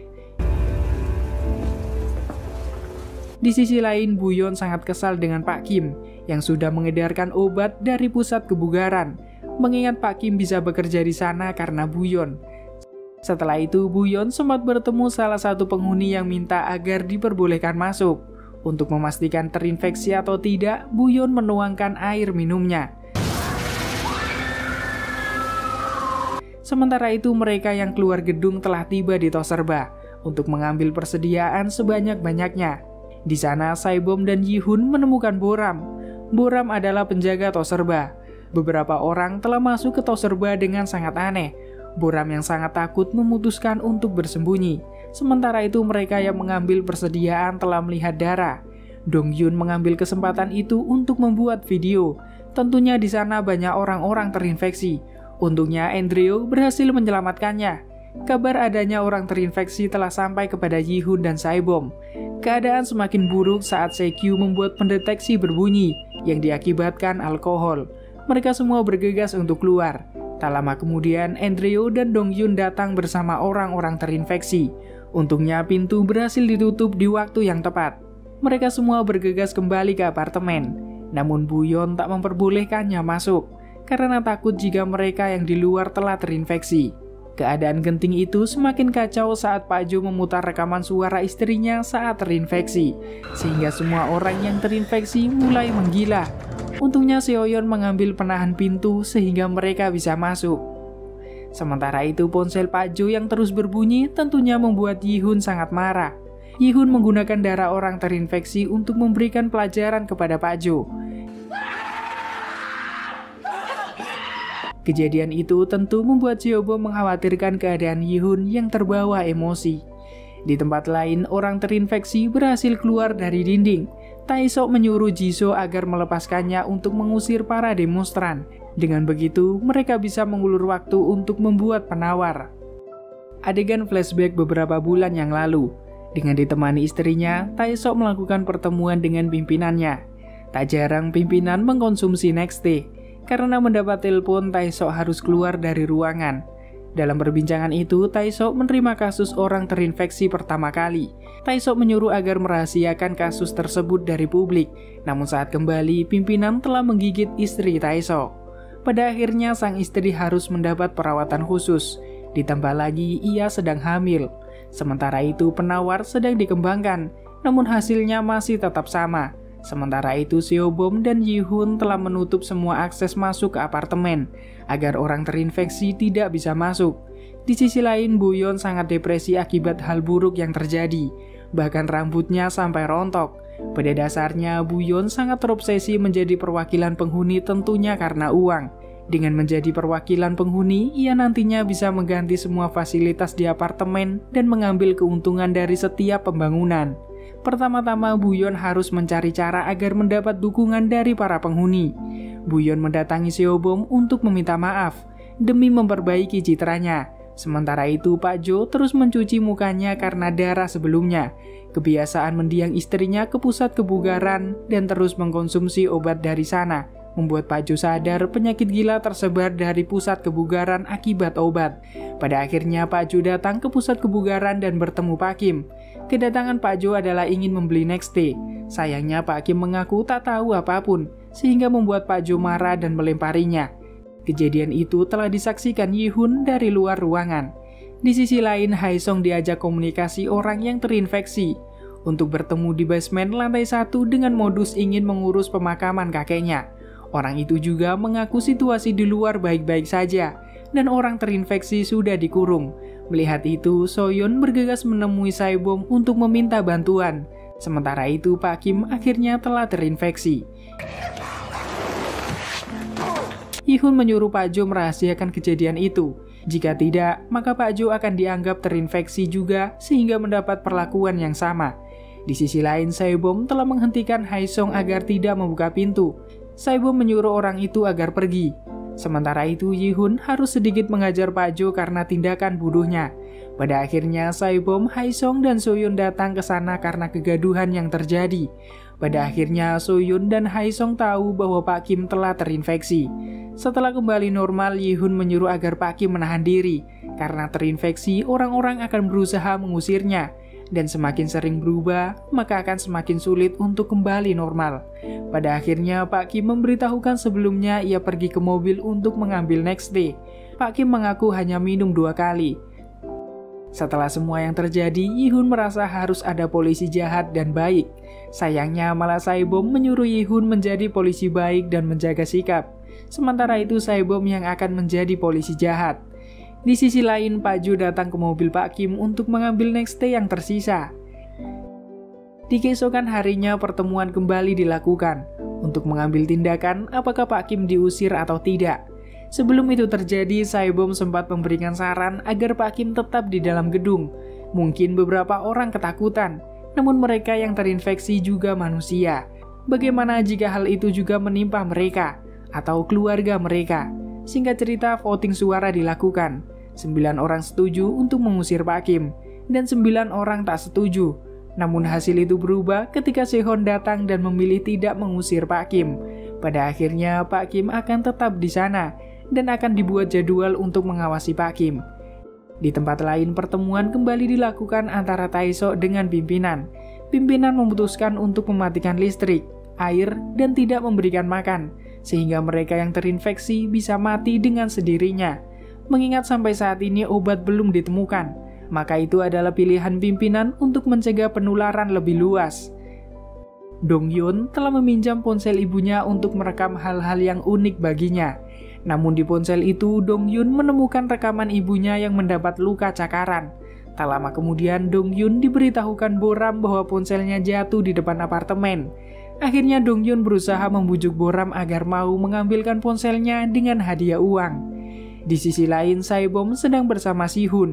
Di sisi lain, Bu Yeon sangat kesal dengan Pak Kim yang sudah mengedarkan obat dari pusat kebugaran. Mengingat Pak Kim bisa bekerja di sana karena Bu Yeon. Setelah itu, Bu Yeon sempat bertemu salah satu penghuni yang minta agar diperbolehkan masuk. Untuk memastikan terinfeksi atau tidak, Bu Yeon menuangkan air minumnya. Sementara itu, mereka yang keluar gedung telah tiba di Toserba untuk mengambil persediaan sebanyak-banyaknya. Di sana, Saebom dan Yi Hun menemukan Boram. Boram adalah penjaga Toserba. Beberapa orang telah masuk ke Toserba dengan sangat aneh. Boram yang sangat takut memutuskan untuk bersembunyi. Sementara itu mereka yang mengambil persediaan telah melihat darah. Dong Yun mengambil kesempatan itu untuk membuat video. Tentunya di sana banyak orang-orang terinfeksi. Untungnya Andrew berhasil menyelamatkannya. Kabar adanya orang terinfeksi telah sampai kepada Yi Hun dan Saebom. Keadaan semakin buruk saat Sekyu membuat pendeteksi berbunyi yang diakibatkan alkohol. Mereka semua bergegas untuk keluar. Tak lama kemudian, Andrew dan Dong Yun datang bersama orang-orang terinfeksi. Untungnya pintu berhasil ditutup di waktu yang tepat. Mereka semua bergegas kembali ke apartemen. Namun Bu Yeon tak memperbolehkannya masuk, karena takut jika mereka yang di luar telah terinfeksi. Keadaan genting itu semakin kacau saat Pak Jo memutar rekaman suara istrinya saat terinfeksi, sehingga semua orang yang terinfeksi mulai menggila. Untungnya Seoyeon mengambil penahan pintu sehingga mereka bisa masuk. Sementara itu ponsel Pak Jo yang terus berbunyi tentunya membuat Yi Hun sangat marah. Yi Hun menggunakan darah orang terinfeksi untuk memberikan pelajaran kepada Pak Jo. Kejadian itu tentu membuat Seobom mengkhawatirkan keadaan Yi Hun yang terbawa emosi. Di tempat lain, orang terinfeksi berhasil keluar dari dinding. Tae-sok menyuruh Jisoo agar melepaskannya untuk mengusir para demonstran. Dengan begitu, mereka bisa mengulur waktu untuk membuat penawar. Adegan flashback beberapa bulan yang lalu. Dengan ditemani istrinya, Tae-sok melakukan pertemuan dengan pimpinannya. Tak jarang pimpinan mengkonsumsi Nexte. Karena mendapat telepon, Tae-sok harus keluar dari ruangan. Dalam perbincangan itu, Tae-sok menerima kasus orang terinfeksi pertama kali. Tae-sok menyuruh agar merahasiakan kasus tersebut dari publik. Namun saat kembali, pimpinan telah menggigit istri Tae-sok. Pada akhirnya, sang istri harus mendapat perawatan khusus. Ditambah lagi, ia sedang hamil. Sementara itu, penawar sedang dikembangkan. Namun hasilnya masih tetap sama. Sementara itu, Seobom dan Yi-hun telah menutup semua akses masuk ke apartemen agar orang terinfeksi tidak bisa masuk. Di sisi lain, Buyeon sangat depresi akibat hal buruk yang terjadi. Bahkan rambutnya sampai rontok. Pada dasarnya, Buyeon sangat terobsesi menjadi perwakilan penghuni tentunya karena uang. Dengan menjadi perwakilan penghuni, ia nantinya bisa mengganti semua fasilitas di apartemen dan mengambil keuntungan dari setiap pembangunan. Pertama-tama, Buyeon harus mencari cara agar mendapat dukungan dari para penghuni. Buyeon mendatangi Seobom untuk meminta maaf demi memperbaiki citranya. Sementara itu, Pak Jo terus mencuci mukanya karena darah sebelumnya. Kebiasaan mendiang istrinya ke pusat kebugaran dan terus mengkonsumsi obat dari sana membuat Pak Jo sadar penyakit gila tersebar dari pusat kebugaran akibat obat. Pada akhirnya Pak Jo datang ke pusat kebugaran dan bertemu Pak Kim. Kedatangan Pak Jo adalah ingin membeli Nexte. Sayangnya Pak Kim mengaku tak tahu apapun, sehingga membuat Pak Jo marah dan melemparinya. Kejadian itu telah disaksikan Yi-hun dari luar ruangan. Di sisi lain, Hae-sung diajak komunikasi orang yang terinfeksi untuk bertemu di basement lantai 1 dengan modus ingin mengurus pemakaman kakeknya. Orang itu juga mengaku situasi di luar baik-baik saja dan orang terinfeksi sudah dikurung. Melihat itu, Soyeon bergegas menemui Saebom untuk meminta bantuan. Sementara itu, Pak Kim akhirnya telah terinfeksi. Yi-hun menyuruh Pak Jo merahasiakan kejadian itu. Jika tidak, maka Pak Jo akan dianggap terinfeksi juga sehingga mendapat perlakuan yang sama. Di sisi lain, Saebom telah menghentikan Hae-sung agar tidak membuka pintu. Saebom menyuruh orang itu agar pergi. Sementara itu, Yi-hun harus sedikit mengajar Pak Jo karena tindakan bodohnya. Pada akhirnya, Saebom, Hae-sung, dan Soyeon datang ke sana karena kegaduhan yang terjadi. Pada akhirnya, Soyeon dan Hae-sung tahu bahwa Pak Kim telah terinfeksi. Setelah kembali normal, Yi-hun menyuruh agar Pak Kim menahan diri. Karena terinfeksi, orang-orang akan berusaha mengusirnya. Dan semakin sering berubah, maka akan semakin sulit untuk kembali normal. Pada akhirnya, Pak Kim memberitahukan sebelumnya ia pergi ke mobil untuk mengambil Nexte. Pak Kim mengaku hanya minum 2 kali. Setelah semua yang terjadi, Yi-hun merasa harus ada polisi jahat dan baik. Sayangnya malah Saebom menyuruh Yi-hun menjadi polisi baik dan menjaga sikap. Sementara itu Saebom yang akan menjadi polisi jahat. Di sisi lain, Pak Jo datang ke mobil Pak Kim untuk mengambil Nexte yang tersisa. Di keesokan harinya, pertemuan kembali dilakukan untuk mengambil tindakan apakah Pak Kim diusir atau tidak. Sebelum itu terjadi, Saebom sempat memberikan saran agar Pak Kim tetap di dalam gedung. Mungkin beberapa orang ketakutan, namun mereka yang terinfeksi juga manusia. Bagaimana jika hal itu juga menimpa mereka atau keluarga mereka? Singkat cerita, voting suara dilakukan. 9 orang setuju untuk mengusir Pak Kim, dan 9 orang tak setuju. Namun hasil itu berubah ketika Sehon datang dan memilih tidak mengusir Pak Kim. Pada akhirnya, Pak Kim akan tetap di sana, dan akan dibuat jadwal untuk mengawasi Pak Kim. Di tempat lain, pertemuan kembali dilakukan antara Tae-sok dengan pimpinan. Pimpinan memutuskan untuk mematikan listrik, air, dan tidak memberikan makan, sehingga mereka yang terinfeksi bisa mati dengan sendirinya. Mengingat sampai saat ini obat belum ditemukan, maka itu adalah pilihan pimpinan untuk mencegah penularan lebih luas. Dong-yeon telah meminjam ponsel ibunya untuk merekam hal-hal yang unik baginya. Namun di ponsel itu, Dong-yeon menemukan rekaman ibunya yang mendapat luka cakaran. Tak lama kemudian, Dong-yeon diberitahukan Boram bahwa ponselnya jatuh di depan apartemen. Akhirnya Dong-yeon berusaha membujuk Boram agar mau mengambilkan ponselnya dengan hadiah uang. Di sisi lain, Saebom sedang bersama Si-hun.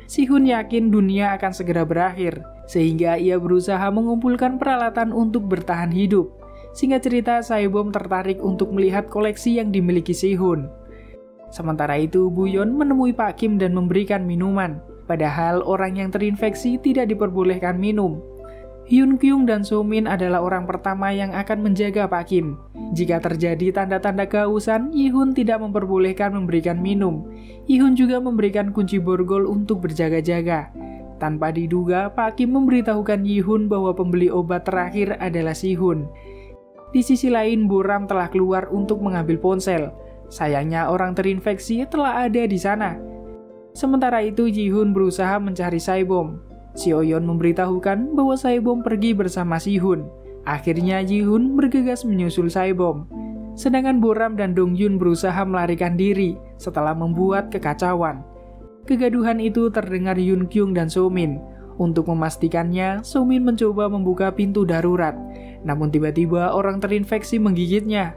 Si-hun yakin dunia akan segera berakhir, sehingga ia berusaha mengumpulkan peralatan untuk bertahan hidup. Singkat cerita, Saebom tertarik untuk melihat koleksi yang dimiliki Si-hun. Sementara itu, Buyeon menemui Pak Kim dan memberikan minuman, padahal orang yang terinfeksi tidak diperbolehkan minum. Hyun Kyung dan So Min adalah orang pertama yang akan menjaga Pak Kim. Jika terjadi tanda-tanda kehausan, Yi-hun tidak memperbolehkan memberikan minum. Yi-hun juga memberikan kunci borgol untuk berjaga-jaga. Tanpa diduga, Pak Kim memberitahukan Yi-hun bahwa pembeli obat terakhir adalah Si-hun. Di sisi lain, Boram telah keluar untuk mengambil ponsel. Sayangnya orang terinfeksi telah ada di sana. Sementara itu, Ji-hun berusaha mencari Saebom. Seo-yeon memberitahukan bahwa Saebom pergi bersama Si-hun. Akhirnya Ji-hun bergegas menyusul Saebom. Sedangkan Boram dan Dong-yun berusaha melarikan diri setelah membuat kekacauan. Kegaduhan itu terdengar Hyun Kyung dan So Min. Untuk memastikannya, So Min mencoba membuka pintu darurat. Namun tiba-tiba orang terinfeksi menggigitnya.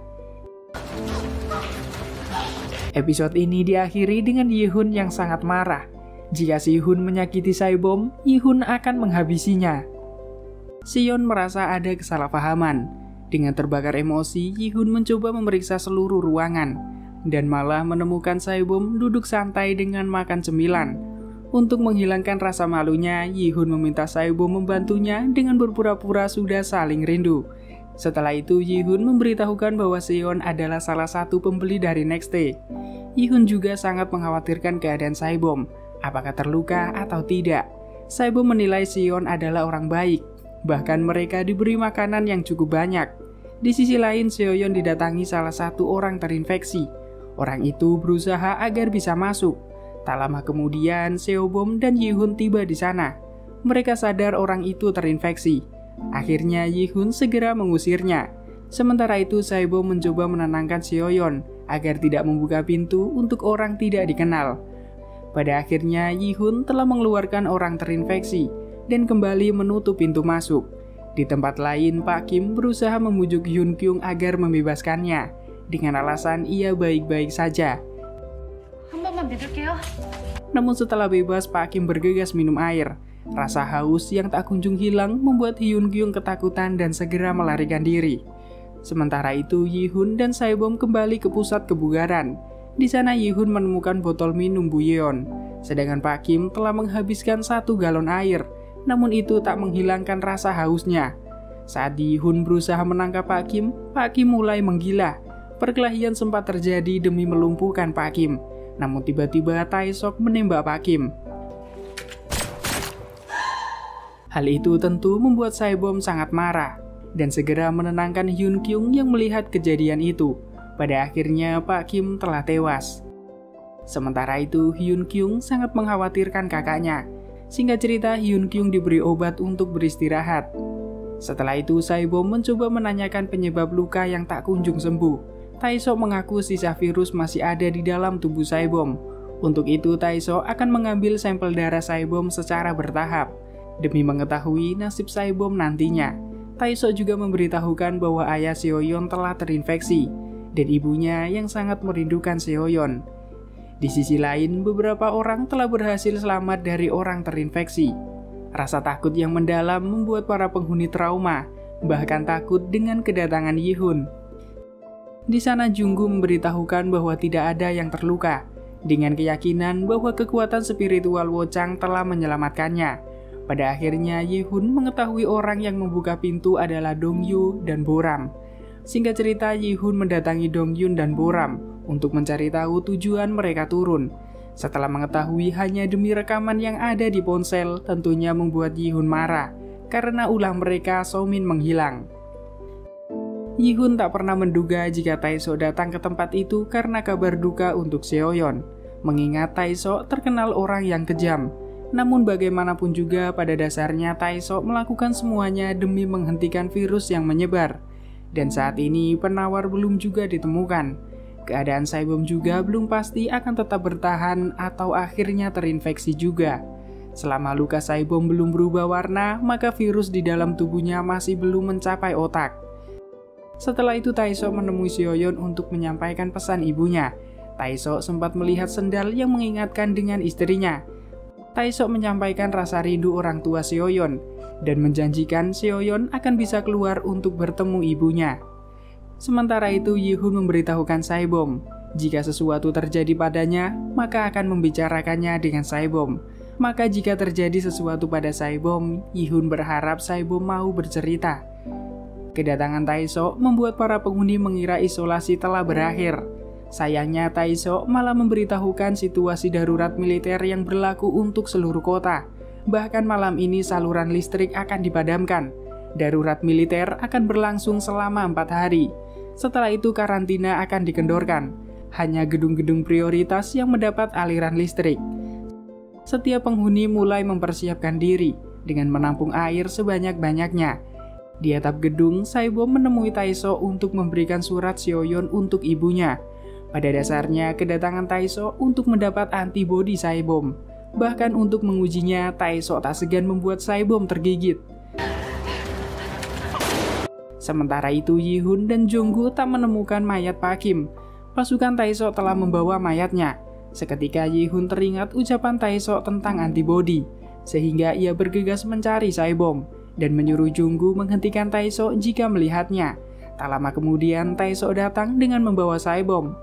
Episode ini diakhiri dengan Yi-hun yang sangat marah. Jika Si-hun menyakiti Saebom, Yi-hun akan menghabisinya. Sion merasa ada kesalahpahaman. Dengan terbakar emosi, Yi-hun mencoba memeriksa seluruh ruangan dan malah menemukan Saebom duduk santai dengan makan cemilan. Untuk menghilangkan rasa malunya, Yi-hun meminta Saebom membantunya dengan berpura-pura sudah saling rindu. Setelah itu, Yi-hun memberitahukan bahwa Seon adalah salah satu pembeli dari Nexte. Yi-hun juga sangat mengkhawatirkan keadaan Saebom, apakah terluka atau tidak. Saebom menilai Seon adalah orang baik, bahkan mereka diberi makanan yang cukup banyak. Di sisi lain, Seo-yeon didatangi salah satu orang terinfeksi. Orang itu berusaha agar bisa masuk. Tak lama kemudian, Seobom dan Yi-hun tiba di sana. Mereka sadar orang itu terinfeksi. Akhirnya Yi-hun segera mengusirnya. Sementara itu, Saebom mencoba menenangkan Seo-yeon agar tidak membuka pintu untuk orang tidak dikenal. Pada akhirnya, Yi-hun telah mengeluarkan orang terinfeksi dan kembali menutup pintu masuk. Di tempat lain, Pak Kim berusaha membujuk Hyun Kyung agar membebaskannya dengan alasan ia baik-baik saja. Namun setelah bebas, Pak Kim bergegas minum air. Rasa haus yang tak kunjung hilang membuat Hyun Kyung ketakutan dan segera melarikan diri. Sementara itu, Yi-hun dan Saebom kembali ke pusat kebugaran. Di sana Yi-hun menemukan botol minum Buyeon, sedangkan Pak Kim telah menghabiskan 1 galon air. Namun itu tak menghilangkan rasa hausnya. Saat Yi-hun berusaha menangkap Pak Kim mulai menggila. Perkelahian sempat terjadi demi melumpuhkan Pak Kim. Namun tiba-tiba Tae-sok menembak Pak Kim. Hal itu tentu membuat Saebom sangat marah dan segera menenangkan Hyun Kyung yang melihat kejadian itu. Pada akhirnya Pak Kim telah tewas. Sementara itu Hyun Kyung sangat mengkhawatirkan kakaknya. Singkat cerita, Hyun Kyung diberi obat untuk beristirahat. Setelah itu Saebom mencoba menanyakan penyebab luka yang tak kunjung sembuh. Tae-sok mengaku sisa virus masih ada di dalam tubuh Saebom. Untuk itu Tae-sok akan mengambil sampel darah Saebom secara bertahap demi mengetahui nasib Saebom nantinya. Tae-sok juga memberitahukan bahwa ayah Seo-yeon telah terinfeksi dan ibunya yang sangat merindukan Seo-yeon. Di sisi lain, beberapa orang telah berhasil selamat dari orang terinfeksi. Rasa takut yang mendalam membuat para penghuni trauma, bahkan takut dengan kedatangan Yi-hun. Di sana Junggu memberitahukan bahwa tidak ada yang terluka, dengan keyakinan bahwa kekuatan spiritual Wo-chang telah menyelamatkannya. Pada akhirnya Yi-hun mengetahui orang yang membuka pintu adalah Dong-yu dan Boram. Singkat cerita, Yi-hun mendatangi Dong-yun dan Boram untuk mencari tahu tujuan mereka turun. Setelah mengetahui hanya demi rekaman yang ada di ponsel, tentunya membuat Yi-hun marah karena ulah mereka So Min menghilang. Yi-hun tak pernah menduga jika Tae-sok datang ke tempat itu karena kabar duka untuk Seo-yeon, mengingat Tae-sok terkenal orang yang kejam. Namun bagaimanapun juga pada dasarnya Tae-sok melakukan semuanya demi menghentikan virus yang menyebar. Dan saat ini penawar belum juga ditemukan. Keadaan Saebom juga belum pasti akan tetap bertahan atau akhirnya terinfeksi juga. Selama luka Saebom belum berubah warna, maka virus di dalam tubuhnya masih belum mencapai otak. Setelah itu Tae-sok menemui Seo-yeon untuk menyampaikan pesan ibunya. Tae-sok sempat melihat sendal yang mengingatkan dengan istrinya. Taesok menyampaikan rasa rindu orang tua Seoyeon dan menjanjikan Seoyeon akan bisa keluar untuk bertemu ibunya. Sementara itu Yi-hun memberitahukan Saebom jika sesuatu terjadi padanya, maka akan membicarakannya dengan Saebom. Maka jika terjadi sesuatu pada Saebom, Yi-hun berharap Saebom mau bercerita. Kedatangan Taesok membuat para penghuni mengira isolasi telah berakhir. Sayangnya Taesok malah memberitahukan situasi darurat militer yang berlaku untuk seluruh kota. Bahkan malam ini saluran listrik akan dipadamkan. Darurat militer akan berlangsung selama 4 hari. Setelah itu karantina akan dikendorkan. Hanya gedung-gedung prioritas yang mendapat aliran listrik. Setiap penghuni mulai mempersiapkan diri dengan menampung air sebanyak-banyaknya. Di atap gedung, Saebom menemui Taesok untuk memberikan surat Seoyeon untuk ibunya. Pada dasarnya, kedatangan Taesok untuk mendapat antibodi Saebom. Bahkan untuk mengujinya, Taesok tak segan membuat Saebom tergigit. Sementara itu, Yi-hun dan Jonggu tak menemukan mayat Pak Kim. Pasukan Taesok telah membawa mayatnya. Seketika Yi-hun teringat ucapan Taesok tentang antibodi, sehingga ia bergegas mencari Saebom dan menyuruh Jonggu menghentikan Taesok jika melihatnya. Tak lama kemudian, Taesok datang dengan membawa Saebom.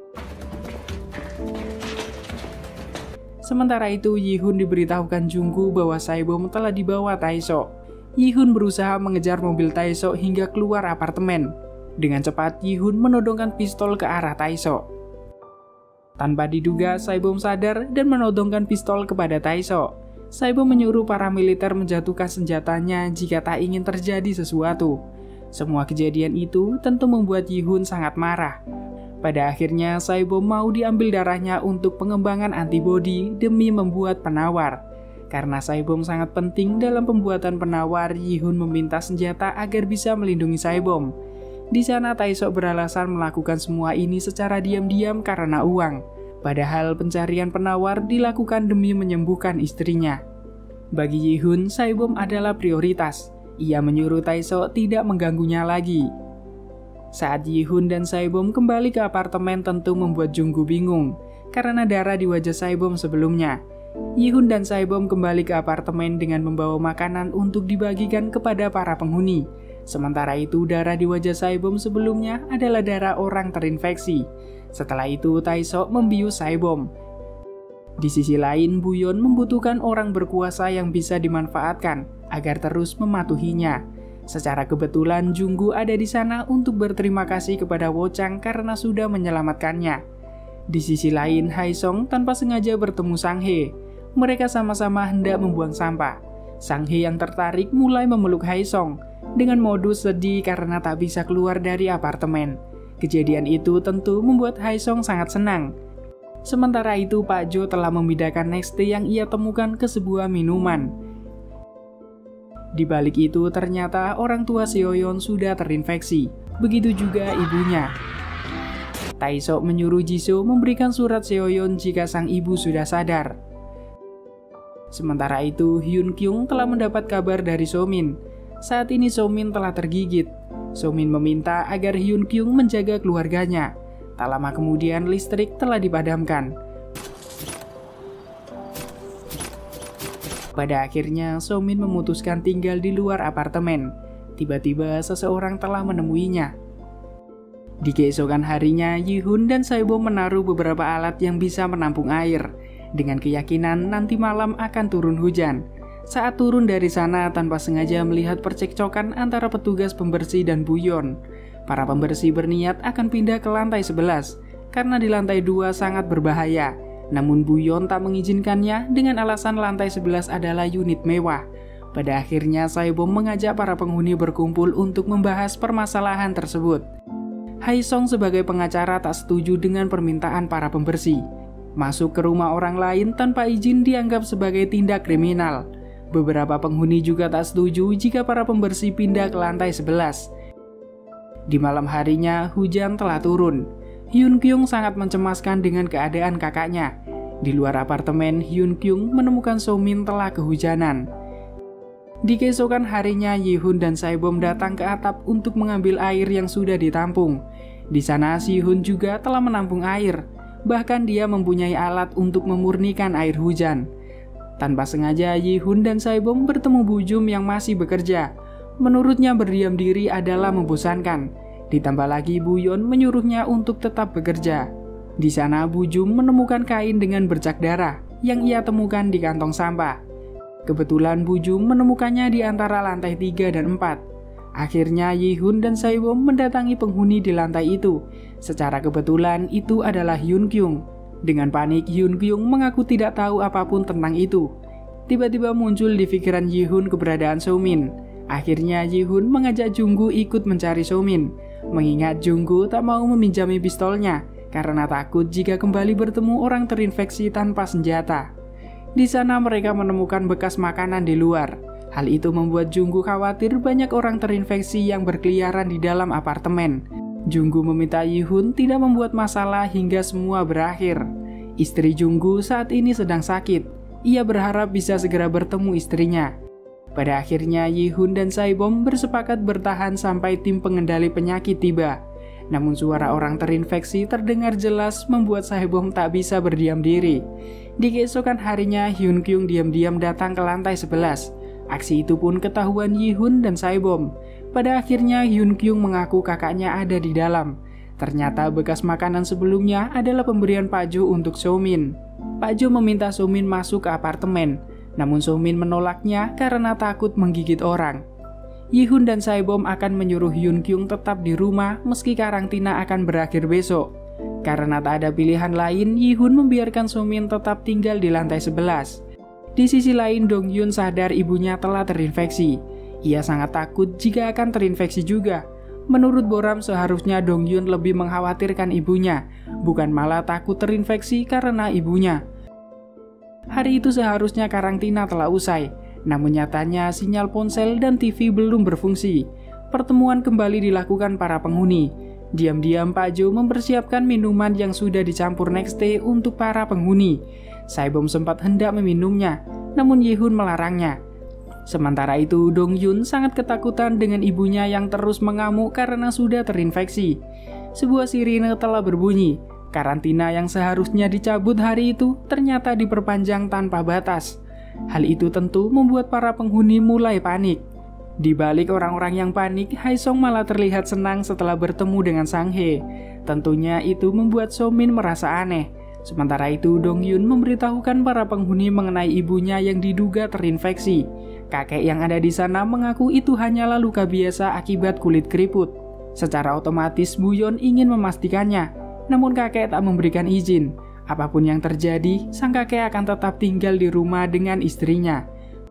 Sementara itu, Yi-hun diberitahukan Jonggu bahwa Saebom telah dibawa Taesok. Yi-hun berusaha mengejar mobil Taesok hingga keluar apartemen. Dengan cepat, Yi-hun menodongkan pistol ke arah Taesok. Tanpa diduga, Saebom sadar dan menodongkan pistol kepada Taesok. Saebom menyuruh para militer menjatuhkan senjatanya jika tak ingin terjadi sesuatu. Semua kejadian itu tentu membuat Yi-hun sangat marah. Pada akhirnya, Saebom mau diambil darahnya untuk pengembangan antibodi demi membuat penawar. Karena Saebom sangat penting dalam pembuatan penawar, Yi-hun meminta senjata agar bisa melindungi Saebom. Di sana Taesok beralasan melakukan semua ini secara diam-diam karena uang. Padahal pencarian penawar dilakukan demi menyembuhkan istrinya. Bagi Yi-hun, Saebom adalah prioritas. Ia menyuruh Taesok tidak mengganggunya lagi. Saat Yi-hun dan Saebom kembali ke apartemen tentu membuat Jonggu bingung karena darah di wajah Saebom sebelumnya. Yi-hun dan Saebom kembali ke apartemen dengan membawa makanan untuk dibagikan kepada para penghuni. Sementara itu darah di wajah Saebom sebelumnya adalah darah orang terinfeksi. Setelah itu Taesok membius Saebom. Di sisi lain, Buyeon membutuhkan orang berkuasa yang bisa dimanfaatkan agar terus mematuhinya. Secara kebetulan Jonggu ada di sana untuk berterima kasih kepada Wochang karena sudah menyelamatkannya. Di sisi lain, Haesong tanpa sengaja bertemu Sang-hye. Mereka sama-sama hendak membuang sampah. Sang-hye yang tertarik mulai memeluk Haesong dengan modus sedih karena tak bisa keluar dari apartemen. Kejadian itu tentu membuat Haesong sangat senang. Sementara itu, Pak Jo telah memindahkan Nexte yang ia temukan ke sebuah minuman. Di balik itu, ternyata orang tua Seoyeon sudah terinfeksi. Begitu juga ibunya. Taesok menyuruh Jisoo memberikan surat Seoyeon jika sang ibu sudah sadar. Sementara itu, Hyun Kyung telah mendapat kabar dari Somin. Saat ini Somin telah tergigit. Somin meminta agar Hyun Kyung menjaga keluarganya. Tak lama kemudian listrik telah dipadamkan. Pada akhirnya, Somin memutuskan tinggal di luar apartemen. Tiba-tiba seseorang telah menemuinya. Di keesokan harinya, Yi-hun dan Saebom menaruh beberapa alat yang bisa menampung air, dengan keyakinan nanti malam akan turun hujan. Saat turun dari sana, tanpa sengaja melihat percekcokan antara petugas pembersih dan Buyeon. Para pembersih berniat akan pindah ke lantai 11, karena di lantai 2 sangat berbahaya. Namun Buyeon tak mengizinkannya dengan alasan lantai 11 adalah unit mewah. Pada akhirnya Saebom mengajak para penghuni berkumpul untuk membahas permasalahan tersebut. Haesong sebagai pengacara tak setuju dengan permintaan para pembersih. Masuk ke rumah orang lain tanpa izin dianggap sebagai tindak kriminal. Beberapa penghuni juga tak setuju jika para pembersih pindah ke lantai 11. Di malam harinya hujan telah turun. Hyun Kyung sangat mencemaskan dengan keadaan kakaknya. Di luar apartemen, Hyun Kyung menemukan Somin telah kehujanan. Di keesokan harinya, Yi-hun dan Saebom datang ke atap untuk mengambil air yang sudah ditampung. Di sana, Si-hun juga telah menampung air. Bahkan dia mempunyai alat untuk memurnikan air hujan. Tanpa sengaja, Yi-hun dan Saibom bertemu Bujum yang masih bekerja. Menurutnya berdiam diri adalah membosankan. Ditambah lagi Buyon menyuruhnya untuk tetap bekerja. Di sana Bujum menemukan kain dengan bercak darah yang ia temukan di kantong sampah. Kebetulan Bujum menemukannya di antara lantai 3 dan 4. Akhirnya Yi-hun dan Saibom mendatangi penghuni di lantai itu. Secara kebetulan itu adalah Hyun-kyung. Dengan panik, Hyun-kyung mengaku tidak tahu apapun tentang itu. Tiba-tiba muncul di pikiran Yi-hun keberadaan So-min. Akhirnya Yi-hun mengajak Junggu ikut mencari So-min. Mengingat Junggu tak mau meminjami pistolnya karena takut jika kembali bertemu orang terinfeksi tanpa senjata. Di sana mereka menemukan bekas makanan di luar. Hal itu membuat Junggu khawatir banyak orang terinfeksi yang berkeliaran di dalam apartemen. Junggu meminta Yi-hun tidak membuat masalah hingga semua berakhir. Istri Junggu saat ini sedang sakit. Ia berharap bisa segera bertemu istrinya. Pada akhirnya Yi-hun dan Saibom bersepakat bertahan sampai tim pengendali penyakit tiba. Namun suara orang terinfeksi terdengar jelas membuat Saibom tak bisa berdiam diri. Di keesokan harinya Hyun-kyung diam-diam datang ke lantai 11. Aksi itu pun ketahuan Yi-hun dan Saibom. Pada akhirnya Hyun-kyung mengaku kakaknya ada di dalam. Ternyata bekas makanan sebelumnya adalah pemberian Pak Jo untuk So-min. Pak Jo meminta So-min masuk ke apartemen. Namun So-min menolaknya karena takut menggigit orang. Yi-hun dan Saibom akan menyuruh Hyun-kyung tetap di rumah meski karantina akan berakhir besok. Karena tak ada pilihan lain, Yi-hun membiarkan So-min tetap tinggal di lantai 11. Di sisi lain, Dong-yun sadar ibunya telah terinfeksi. Ia sangat takut jika akan terinfeksi juga. Menurut Boram, seharusnya Dong-yun lebih mengkhawatirkan ibunya, bukan malah takut terinfeksi karena ibunya. Hari itu seharusnya karantina telah usai, namun nyatanya sinyal ponsel dan TV belum berfungsi. Pertemuan kembali dilakukan para penghuni. Diam-diam Pak Jo mempersiapkan minuman yang sudah dicampur Nexte untuk para penghuni. Saibom sempat hendak meminumnya, namun Yi-hun melarangnya. Sementara itu, Dong-yun sangat ketakutan dengan ibunya yang terus mengamuk karena sudah terinfeksi. Sebuah sirine telah berbunyi. Karantina yang seharusnya dicabut hari itu ternyata diperpanjang tanpa batas. Hal itu tentu membuat para penghuni mulai panik. Di balik orang-orang yang panik, Haesung malah terlihat senang setelah bertemu dengan Sang Hye. Tentunya itu membuat So-min merasa aneh. Sementara itu, Dong-yun memberitahukan para penghuni mengenai ibunya yang diduga terinfeksi. Kakek yang ada di sana mengaku itu hanyalah luka biasa akibat kulit keriput. Secara otomatis Buyon ingin memastikannya, namun kakek tak memberikan izin. Apapun yang terjadi, sang kakek akan tetap tinggal di rumah dengan istrinya.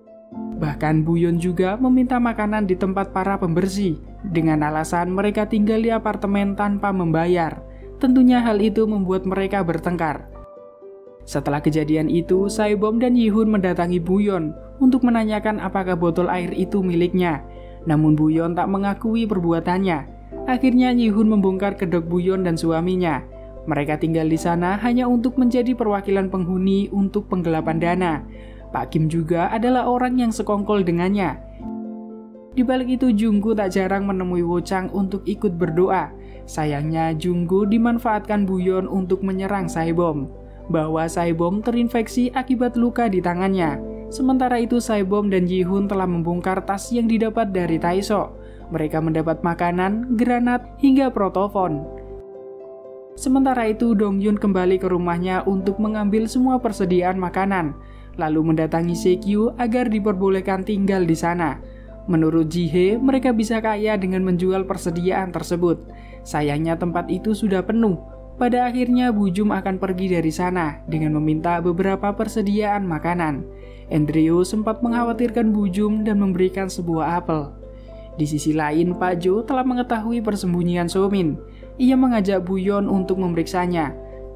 Bahkan Buyon juga meminta makanan di tempat para pembersih, dengan alasan mereka tinggal di apartemen tanpa membayar. Tentunya hal itu membuat mereka bertengkar. Setelah kejadian itu, Saibom dan Yi-hun mendatangi Buyon untuk menanyakan apakah botol air itu miliknya. Namun Buyon tak mengakui perbuatannya. Akhirnya Yi-hun membongkar kedok Buyon dan suaminya. Mereka tinggal di sana hanya untuk menjadi perwakilan penghuni untuk penggelapan dana. Pak Kim juga adalah orang yang sekongkol dengannya. Di balik itu Junggu tak jarang menemui Wo Chang untuk ikut berdoa. Sayangnya Junggu dimanfaatkan Buyon untuk menyerang Saibom. Bahwa Saibom terinfeksi akibat luka di tangannya. Sementara itu Saibom dan Yi-hun telah membongkar tas yang didapat dari Taeseo. Mereka mendapat makanan, granat, hingga protofon. Sementara itu Dong-yun kembali ke rumahnya untuk mengambil semua persediaan makanan, lalu mendatangi Sekyu agar diperbolehkan tinggal di sana. Menurut Ji-hye, mereka bisa kaya dengan menjual persediaan tersebut. Sayangnya tempat itu sudah penuh. Pada akhirnya Bujum akan pergi dari sana dengan meminta beberapa persediaan makanan. Andrew sempat mengkhawatirkan Bujum dan memberikan sebuah apel. Di sisi lain, Pak Jo telah mengetahui persembunyian So-min. Ia mengajak Buyon untuk memeriksanya.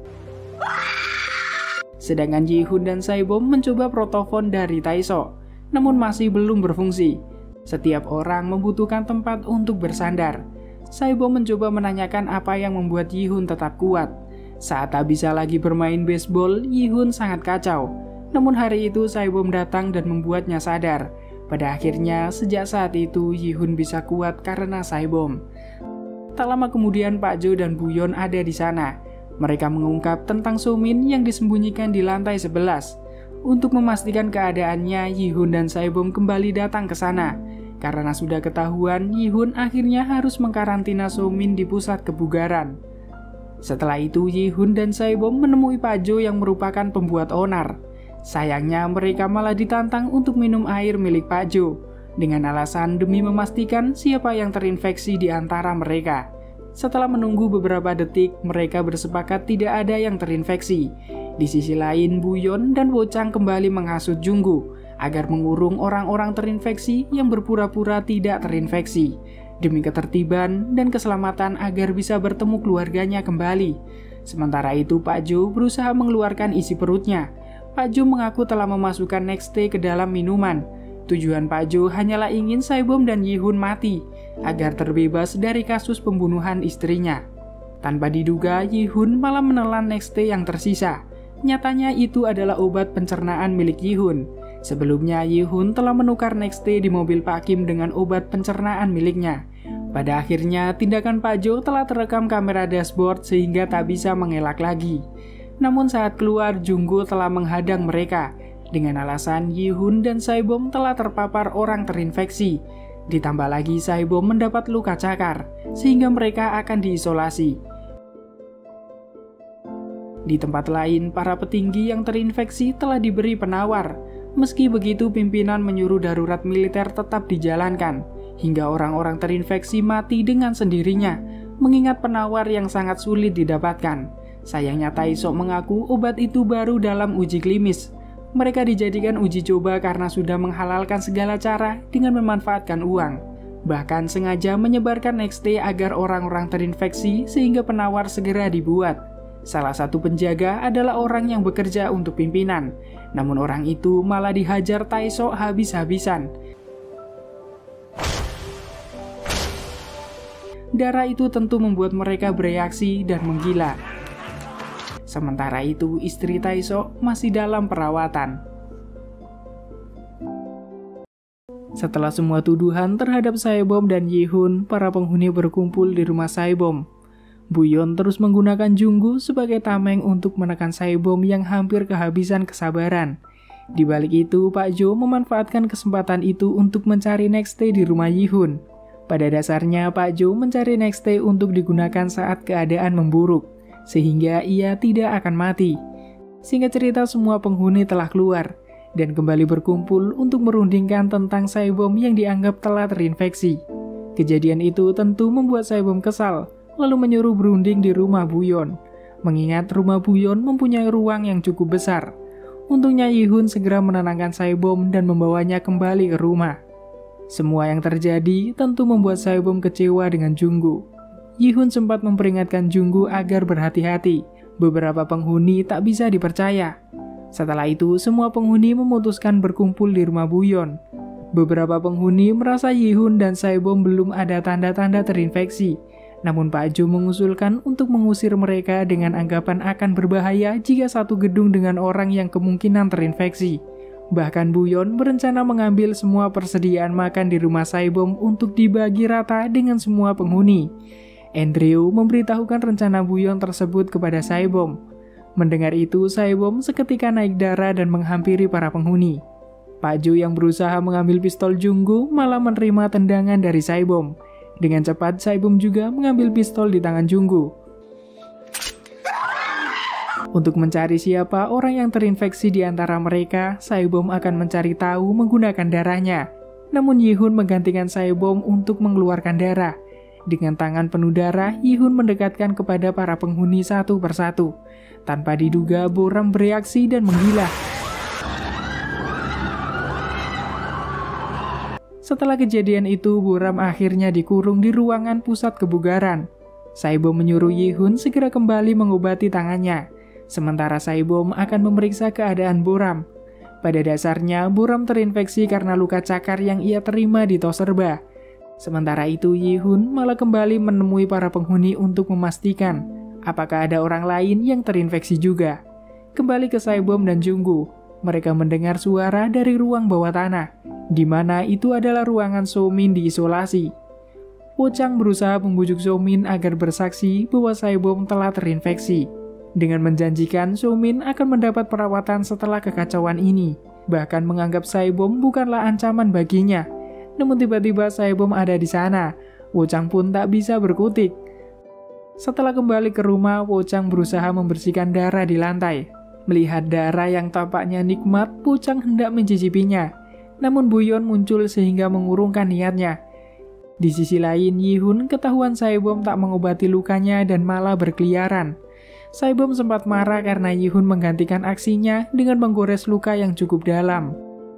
Sedangkan Ji-hun dan Saibom mencoba protofon dari Taeseo, namun masih belum berfungsi. Setiap orang membutuhkan tempat untuk bersandar. Saibom mencoba menanyakan apa yang membuat Yi-hun tetap kuat. Saat tak bisa lagi bermain baseball, Yi-hun sangat kacau. Namun hari itu Saibom datang dan membuatnya sadar. Pada akhirnya, sejak saat itu Yi-hun bisa kuat karena Saibom. Tak lama kemudian Pak Jo dan Buyon ada di sana. Mereka mengungkap tentang So-min yang disembunyikan di lantai 11. Untuk memastikan keadaannya, Yi-hun dan Sae-bom kembali datang ke sana. Karena sudah ketahuan, Yi-hun akhirnya harus mengkarantina So-min di pusat kebugaran. Setelah itu, Yi-hun dan Sae-bom menemui Pak Jo yang merupakan pembuat onar. Sayangnya, mereka malah ditantang untuk minum air milik Pak Jo, dengan alasan demi memastikan siapa yang terinfeksi di antara mereka. Setelah menunggu beberapa detik, mereka bersepakat tidak ada yang terinfeksi. Di sisi lain, Buyon dan Wo-chang kembali menghasut Junggu agar mengurung orang-orang terinfeksi yang berpura-pura tidak terinfeksi, demi ketertiban dan keselamatan agar bisa bertemu keluarganya kembali. Sementara itu, Pak Jo berusaha mengeluarkan isi perutnya. Pak Jo mengaku telah memasukkan Nexte ke dalam minuman. Tujuan Pak Jo hanyalah ingin Sae-bom dan Yi-hun mati, agar terbebas dari kasus pembunuhan istrinya. Tanpa diduga, Yi-hun malah menelan Nexte yang tersisa. Nyatanya itu adalah obat pencernaan milik Yi-hun. Sebelumnya, Yi-hun telah menukar Nexte di mobil Pak Kim dengan obat pencernaan miliknya. Pada akhirnya, tindakan Pak Jo telah terekam kamera dashboard sehingga tak bisa mengelak lagi. Namun saat keluar, Junggu telah menghadang mereka dengan alasan Yi-hun dan Sae-bom telah terpapar orang terinfeksi. Ditambah lagi Sae-bom mendapat luka cakar, sehingga mereka akan diisolasi. Di tempat lain, para petinggi yang terinfeksi telah diberi penawar. Meski begitu, pimpinan menyuruh darurat militer tetap dijalankan, hingga orang-orang terinfeksi mati dengan sendirinya, mengingat penawar yang sangat sulit didapatkan. Sayangnya Tae-sok mengaku obat itu baru dalam uji klinis. Mereka dijadikan uji coba karena sudah menghalalkan segala cara dengan memanfaatkan uang. Bahkan sengaja menyebarkan Nexte agar orang-orang terinfeksi sehingga penawar segera dibuat. Salah satu penjaga adalah orang yang bekerja untuk pimpinan, namun orang itu malah dihajar Tae-sok habis-habisan. Darah itu tentu membuat mereka bereaksi dan menggila. Sementara itu, istri Tae-sok masih dalam perawatan. Setelah semua tuduhan terhadap Sae-bom dan Yi-hun, para penghuni berkumpul di rumah Sae-bom. Buyon terus menggunakan Junggu sebagai tameng untuk menekan Sae-bom yang hampir kehabisan kesabaran. Di balik itu, Pak Jo memanfaatkan kesempatan itu untuk mencari Nexte di rumah Yi-hun. Pada dasarnya, Pak Jo mencari Nexte untuk digunakan saat keadaan memburuk, sehingga ia tidak akan mati. Singkat cerita, semua penghuni telah keluar dan kembali berkumpul untuk merundingkan tentang Sae-bom yang dianggap telah terinfeksi. Kejadian itu tentu membuat Sae-bom kesal, lalu menyuruh berunding di rumah Buyon. Mengingat rumah Buyon mempunyai ruang yang cukup besar. Untungnya Yi-hun segera menenangkan Sae-bom dan membawanya kembali ke rumah. Semua yang terjadi tentu membuat Sae-bom kecewa dengan Junggu. Yi-hun sempat memperingatkan Junggu agar berhati-hati. Beberapa penghuni tak bisa dipercaya. Setelah itu, semua penghuni memutuskan berkumpul di rumah Buyon. Beberapa penghuni merasa Yi-hun dan Sae-bom belum ada tanda-tanda terinfeksi. Namun Pak Jo mengusulkan untuk mengusir mereka dengan anggapan akan berbahaya jika satu gedung dengan orang yang kemungkinan terinfeksi. Bahkan Buyon berencana mengambil semua persediaan makan di rumah Sae-bom untuk dibagi rata dengan semua penghuni. Andrew memberitahukan rencana Buyon tersebut kepada Sae-bom. Mendengar itu, Sae-bom seketika naik darah dan menghampiri para penghuni. Pak Jo yang berusaha mengambil pistol Junggu malah menerima tendangan dari Sae-bom. Dengan cepat, Sae-bom juga mengambil pistol di tangan Junggu. Untuk mencari siapa orang yang terinfeksi di antara mereka, Sae-bom akan mencari tahu menggunakan darahnya. Namun Yi-hun menggantikan Sae-bom untuk mengeluarkan darah. Dengan tangan penuh darah, Yi-hun mendekatkan kepada para penghuni satu persatu. Tanpa diduga, Boram bereaksi dan menggila. Setelah kejadian itu, Boram akhirnya dikurung di ruangan pusat kebugaran. Sae-bom menyuruh Yi-hun segera kembali mengobati tangannya. Sementara Sae-bom akan memeriksa keadaan Boram. Pada dasarnya, Boram terinfeksi karena luka cakar yang ia terima di Toserba. Sementara itu, Yi-hun malah kembali menemui para penghuni untuk memastikan apakah ada orang lain yang terinfeksi juga. Kembali ke Sae-bom dan Junggu, mereka mendengar suara dari ruang bawah tanah, di mana itu adalah ruangan So-min diisolasi. Wo-chang berusaha membujuk So-min agar bersaksi bahwa Sae-bom telah terinfeksi. dengan menjanjikan Somin akan mendapat perawatan setelah kekacauan ini, bahkan menganggap Saibom bukanlah ancaman baginya. Namun tiba-tiba Saibom ada di sana. Wochang pun tak bisa berkutik. Setelah kembali ke rumah, Wochang berusaha membersihkan darah di lantai. Melihat darah yang tampaknya nikmat, Wochang hendak mencicipinya. Namun Buyon muncul sehingga mengurungkan niatnya. Di sisi lain, Yi-hun ketahuan Saibom tak mengobati lukanya dan malah berkeliaran. Saibom sempat marah karena Yi-hun menggantikan aksinya dengan menggores luka yang cukup dalam.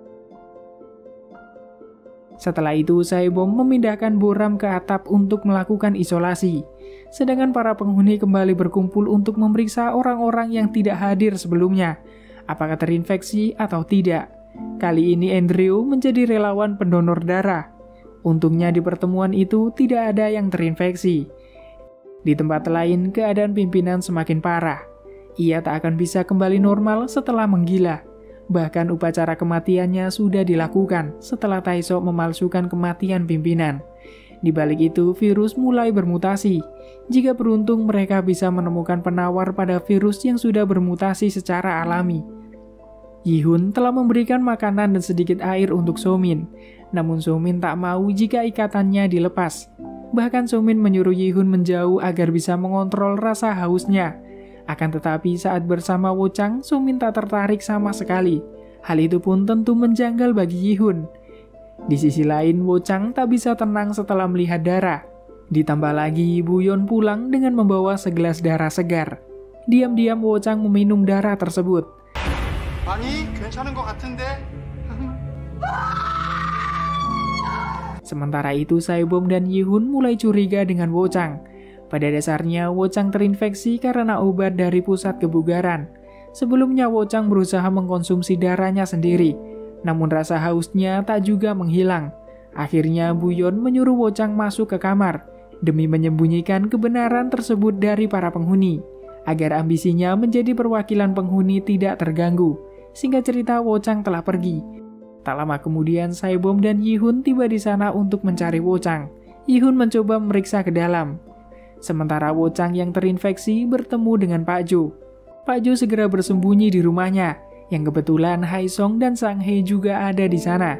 Setelah itu, Saibom memindahkan Boram ke atap untuk melakukan isolasi. Sedangkan para penghuni kembali berkumpul untuk memeriksa orang-orang yang tidak hadir sebelumnya, apakah terinfeksi atau tidak. Kali ini Andrew menjadi relawan pendonor darah. Untungnya di pertemuan itu tidak ada yang terinfeksi. Di tempat lain, keadaan pimpinan semakin parah. Ia tak akan bisa kembali normal setelah menggila. Bahkan upacara kematiannya sudah dilakukan setelah Taisho memalsukan kematian pimpinan. Di balik itu, virus mulai bermutasi. Jika beruntung, mereka bisa menemukan penawar pada virus yang sudah bermutasi secara alami. Yi-hun telah memberikan makanan dan sedikit air untuk Somin. Namun Somin tak mau jika ikatannya dilepas. Bahkan Somin menyuruh Yi-hun menjauh agar bisa mengontrol rasa hausnya. Akan tetapi saat bersama Wochang, Somin tak tertarik sama sekali. Hal itu pun tentu menjanggal bagi Yi-hun. Di sisi lain, Wochang tak bisa tenang setelah melihat darah. Ditambah lagi, Buyon pulang dengan membawa segelas darah segar. Diam-diam Wochang meminum darah tersebut. 아니, 괜찮은 것 같은데? Sementara itu, Saibom dan Yi-hun mulai curiga dengan Wochang. Pada dasarnya, Wochang terinfeksi karena obat dari pusat kebugaran. Sebelumnya, Wochang berusaha mengkonsumsi darahnya sendiri. Namun rasa hausnya tak juga menghilang. Akhirnya, Buyon menyuruh Wochang masuk ke kamar demi menyembunyikan kebenaran tersebut dari para penghuni, agar ambisinya menjadi perwakilan penghuni tidak terganggu. Singkat cerita, Wochang telah pergi. Tak lama kemudian, Saibom dan Yi-hun tiba di sana untuk mencari Wochang. Yi-hun mencoba memeriksa ke dalam. Sementara Wochang yang terinfeksi bertemu dengan Pak Jo. Pak Jo segera bersembunyi di rumahnya, yang kebetulan Hai Song dan Sang Hye juga ada di sana.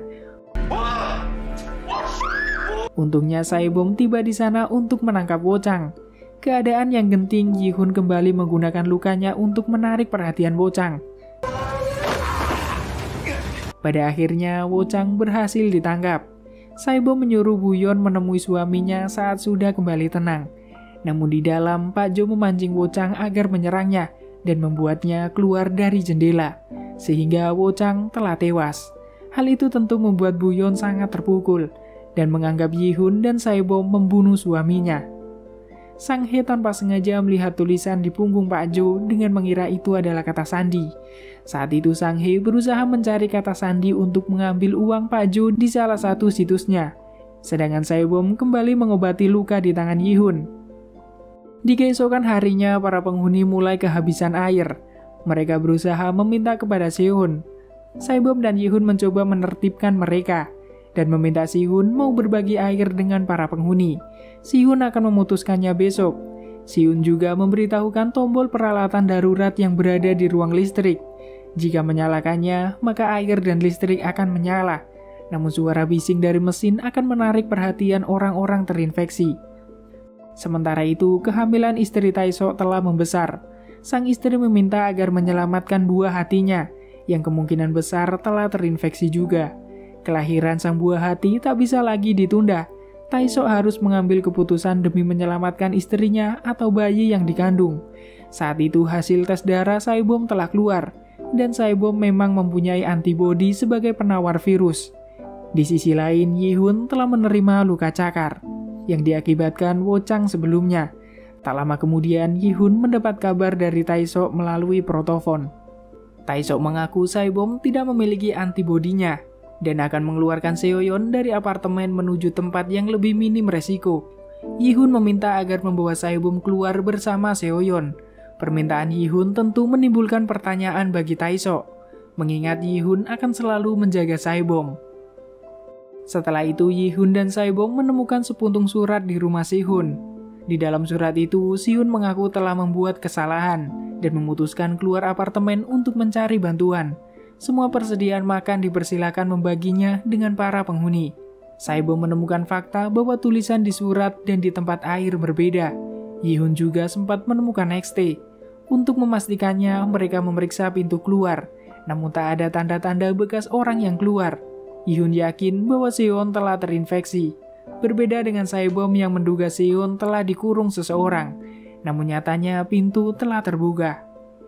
Untungnya Saibom tiba di sana untuk menangkap Wochang. Keadaan yang genting, Yi-hun kembali menggunakan lukanya untuk menarik perhatian Wochang. Pada akhirnya, Wochang berhasil ditangkap. Saibom menyuruh Buyon menemui suaminya saat sudah kembali tenang. Namun di dalam, Pak Jo memancing Wochang agar menyerangnya dan membuatnya keluar dari jendela, sehingga Wochang telah tewas. Hal itu tentu membuat Buyon sangat terpukul dan menganggap Yi-hun dan Saibom membunuh suaminya. Sang Hye tanpa sengaja melihat tulisan di punggung Pak Jo dengan mengira itu adalah kata sandi. Saat itu Sang Hye berusaha mencari kata sandi untuk mengambil uang Pak Jo di salah satu situsnya. Sedangkan Saibom kembali mengobati luka di tangan Yi-hun. Di keesokan harinya, para penghuni mulai kehabisan air. Mereka berusaha meminta kepada Sehun. Saibom dan Yi-hun mencoba menertibkan mereka dan meminta Sehun mau berbagi air dengan para penghuni. Sehun akan memutuskannya besok. Sehun juga memberitahukan tombol peralatan darurat yang berada di ruang listrik. Jika menyalakannya, maka air dan listrik akan menyala. Namun suara bising dari mesin akan menarik perhatian orang-orang terinfeksi. Sementara itu, kehamilan istri Taisho telah membesar. Sang istri meminta agar menyelamatkan buah hatinya, yang kemungkinan besar telah terinfeksi juga. Kelahiran sang buah hati tak bisa lagi ditunda. Taisho harus mengambil keputusan demi menyelamatkan istrinya atau bayi yang dikandung. Saat itu hasil tes darah Saibom telah keluar, dan Saibom memang mempunyai antibodi sebagai penawar virus. Di sisi lain, Yi-hun telah menerima luka cakar yang diakibatkan Wochang sebelumnya. Tak lama kemudian, Yi-hun mendapat kabar dari Taisho melalui protofon. Taisho mengaku Saibom tidak memiliki antibodinya dan akan mengeluarkan Seoyeon dari apartemen menuju tempat yang lebih minim resiko. Yi-hun meminta agar membawa Saibom keluar bersama Seoyeon. Permintaan Yi-hun tentu menimbulkan pertanyaan bagi Taisho, mengingat Yi-hun akan selalu menjaga Saibom. Setelah itu, Yi-hun dan Saibom menemukan sepuntung surat di rumah Sehun. Di dalam surat itu, Siun mengaku telah membuat kesalahan dan memutuskan keluar apartemen untuk mencari bantuan. Semua persediaan makan dipersilakan membaginya dengan para penghuni. Saibom menemukan fakta bahwa tulisan di surat dan di tempat air berbeda. Yi-hun juga sempat menemukan XT. Untuk memastikannya, mereka memeriksa pintu keluar, namun tak ada tanda-tanda bekas orang yang keluar. Yi-hun yakin bahwa Seon telah terinfeksi. Berbeda dengan Saibom yang menduga Seon telah dikurung seseorang, namun nyatanya pintu telah terbuka.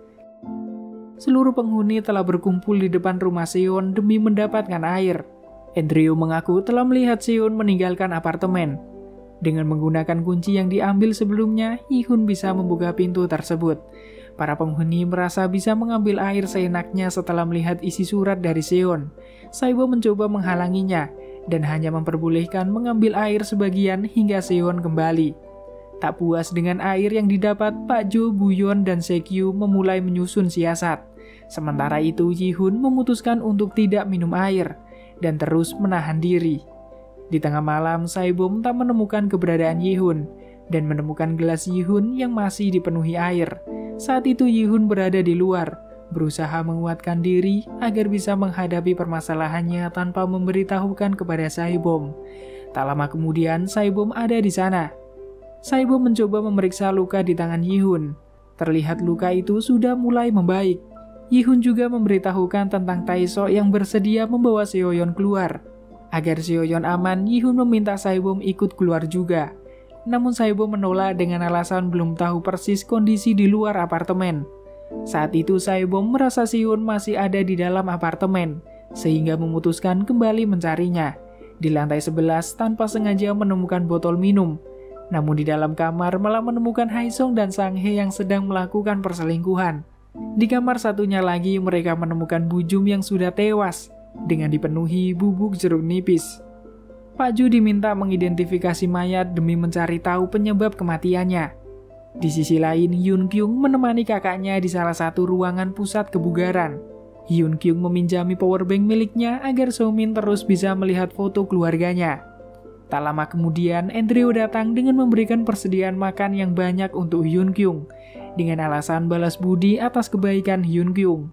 Seluruh penghuni telah berkumpul di depan rumah Seon demi mendapatkan air. Andrew mengaku telah melihat Seon meninggalkan apartemen. Dengan menggunakan kunci yang diambil sebelumnya, Yi-hun bisa membuka pintu tersebut. Para penghuni merasa bisa mengambil air seenaknya setelah melihat isi surat dari Seon. Saibom mencoba menghalanginya dan hanya memperbolehkan mengambil air sebagian hingga Seon kembali. Tak puas dengan air yang didapat, Pak Jo, Buyon, dan Sekyu memulai menyusun siasat. Sementara itu, Yi-hun memutuskan untuk tidak minum air dan terus menahan diri. Di tengah malam, Saibom tak menemukan keberadaan Yi-hun dan menemukan gelas Yi-hun yang masih dipenuhi air. Saat itu Yi-hun berada di luar, berusaha menguatkan diri agar bisa menghadapi permasalahannya tanpa memberitahukan kepada Saibom. Tak lama kemudian, Saibom ada di sana. Saibom mencoba memeriksa luka di tangan Yi-hun. Terlihat luka itu sudah mulai membaik. Yi-hun juga memberitahukan tentang Tae-so yang bersedia membawa Seoyeon keluar. Agar Seoyeon aman, Yi-hun meminta Saibom ikut keluar juga. Namun Saibom menolak dengan alasan belum tahu persis kondisi di luar apartemen. Saat itu Saibom merasa Seon masih ada di dalam apartemen, sehingga memutuskan kembali mencarinya. Di lantai 11 tanpa sengaja menemukan botol minum. Namun di dalam kamar malah menemukan Haesung dan Sang-hye yang sedang melakukan perselingkuhan. Di kamar satunya lagi mereka menemukan Bujum yang sudah tewas, dengan dipenuhi bubuk jeruk nipis. Pak Ju diminta mengidentifikasi mayat demi mencari tahu penyebab kematiannya. Di sisi lain, Hyun Kyung menemani kakaknya di salah satu ruangan pusat kebugaran. Hyun Kyung meminjami powerbank miliknya agar So-min terus bisa melihat foto keluarganya. Tak lama kemudian, Andrew datang dengan memberikan persediaan makan yang banyak untuk Hyun Kyung, dengan alasan balas budi atas kebaikan Hyun Kyung.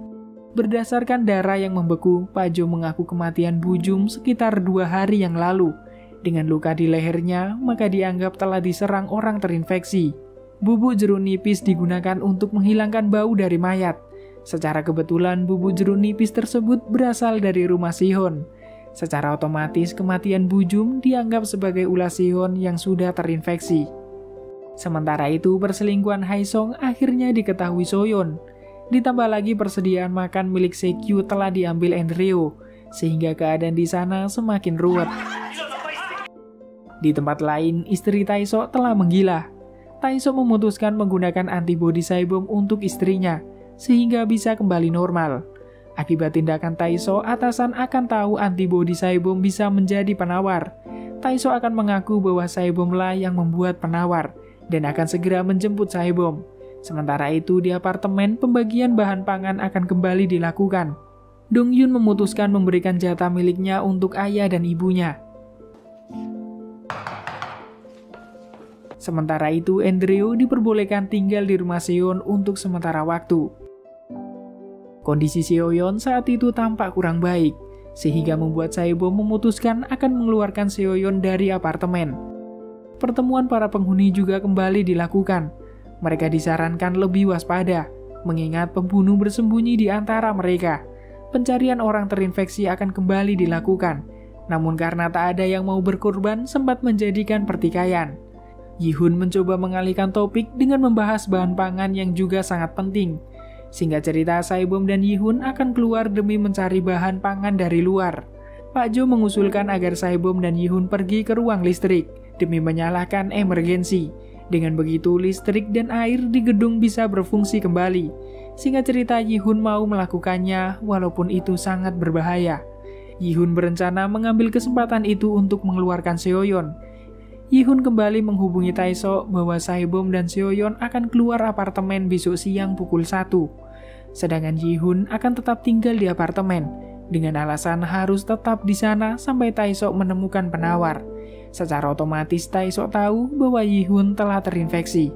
Berdasarkan darah yang membeku, Pak Jo mengaku kematian Bujum sekitar 2 hari yang lalu. Dengan luka di lehernya, maka dianggap telah diserang orang terinfeksi. Bubuk jeruk nipis digunakan untuk menghilangkan bau dari mayat. Secara kebetulan, bubuk jeruk nipis tersebut berasal dari rumah Sihon. Secara otomatis, kematian Bujum dianggap sebagai ulah Sihon yang sudah terinfeksi. Sementara itu, perselingkuhan Haesung akhirnya diketahui Soyeon. Ditambah lagi persediaan makan milik Sekyu telah diambil Andrew, sehingga keadaan di sana semakin ruwet. Di tempat lain, istri Tae-so telah menggila. Tae-so memutuskan menggunakan antibodi Saibom untuk istrinya, sehingga bisa kembali normal. Akibat tindakan Tae-so, atasan akan tahu antibodi Saibom bisa menjadi penawar. Tae-so akan mengaku bahwa Saibomlah yang membuat penawar, dan akan segera menjemput Saibom. Sementara itu, di apartemen, pembagian bahan pangan akan kembali dilakukan. Dong-yun memutuskan memberikan jatah miliknya untuk ayah dan ibunya. Sementara itu, Andrew diperbolehkan tinggal di rumah Seon untuk sementara waktu. Kondisi Seoyeon saat itu tampak kurang baik, sehingga membuat Saibom memutuskan akan mengeluarkan Seoyeon dari apartemen. Pertemuan para penghuni juga kembali dilakukan. Mereka disarankan lebih waspada, mengingat pembunuh bersembunyi di antara mereka. Pencarian orang terinfeksi akan kembali dilakukan, namun karena tak ada yang mau berkorban, sempat menjadikan pertikaian. Yi-hun mencoba mengalihkan topik dengan membahas bahan pangan yang juga sangat penting. Singkat cerita, Saibom dan Yi-hun akan keluar demi mencari bahan pangan dari luar. Pak Jo mengusulkan agar Saibom dan Yi-hun pergi ke ruang listrik demi menyalakan emergensi. Dengan begitu, listrik dan air di gedung bisa berfungsi kembali. Singkat cerita, Yi-hun mau melakukannya walaupun itu sangat berbahaya. Yi-hun berencana mengambil kesempatan itu untuk mengeluarkan Seoyeon. Yi-hun kembali menghubungi Tae-so bahwa Saibom dan Seoyeon akan keluar apartemen besok siang pukul 1. Sedangkan Yi-hun akan tetap tinggal di apartemen, dengan alasan harus tetap di sana sampai Tae-so menemukan penawar. Secara otomatis Tae-sok tahu bahwa Yi-hun telah terinfeksi.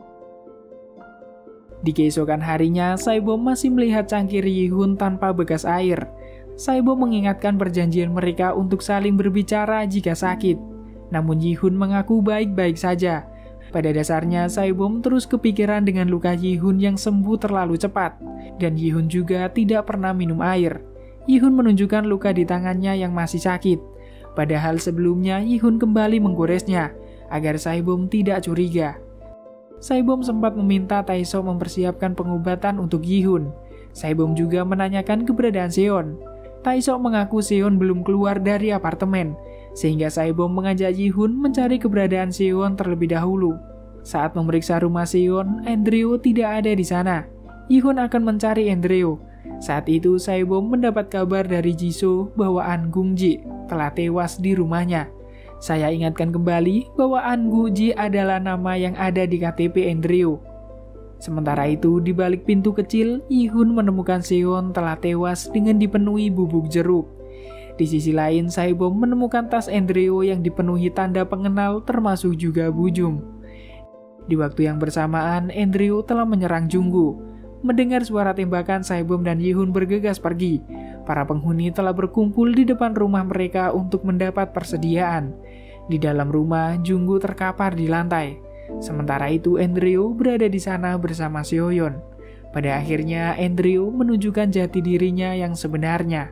Di keesokan harinya, Sae-bom masih melihat cangkir Yi-hun tanpa bekas air. Sae-bom mengingatkan perjanjian mereka untuk saling berbicara jika sakit. Namun Yi-hun mengaku baik-baik saja. Pada dasarnya, Sae-bom terus kepikiran dengan luka Yi-hun yang sembuh terlalu cepat. Dan Yi-hun juga tidak pernah minum air. Yi-hun menunjukkan luka di tangannya yang masih sakit. Padahal sebelumnya Yi-hun kembali menggoresnya, agar Sae-bom tidak curiga. Sae-bom sempat meminta Tae-sok mempersiapkan pengobatan untuk Yi-hun. Sae-bom juga menanyakan keberadaan Seon. Tae-sok mengaku Seon belum keluar dari apartemen, sehingga Sae-bom mengajak Yi-hun mencari keberadaan Seon terlebih dahulu. Saat memeriksa rumah Seon, Andrew tidak ada di sana. Yi-hun akan mencari Andrew. Saat itu Sae-bom mendapat kabar dari Jisoo bahwa An Gung-ji telah tewas di rumahnya. Saya ingatkan kembali bahwa An Gung-ji adalah nama yang ada di KTP Andrew. Sementara itu, di balik pintu kecil, Yi-hun menemukan Seon telah tewas dengan dipenuhi bubuk jeruk. Di sisi lain, Sae-bom menemukan tas Andrew yang dipenuhi tanda pengenal termasuk juga bujum. Di waktu yang bersamaan, Andrew telah menyerang Junggu. Mendengar suara tembakan, Sae-bom dan Yi-hun bergegas pergi. Para penghuni telah berkumpul di depan rumah mereka untuk mendapat persediaan. Di dalam rumah, Junggu terkapar di lantai. Sementara itu, Andrew berada di sana bersama Seoyeon. Pada akhirnya, Andrew menunjukkan jati dirinya yang sebenarnya.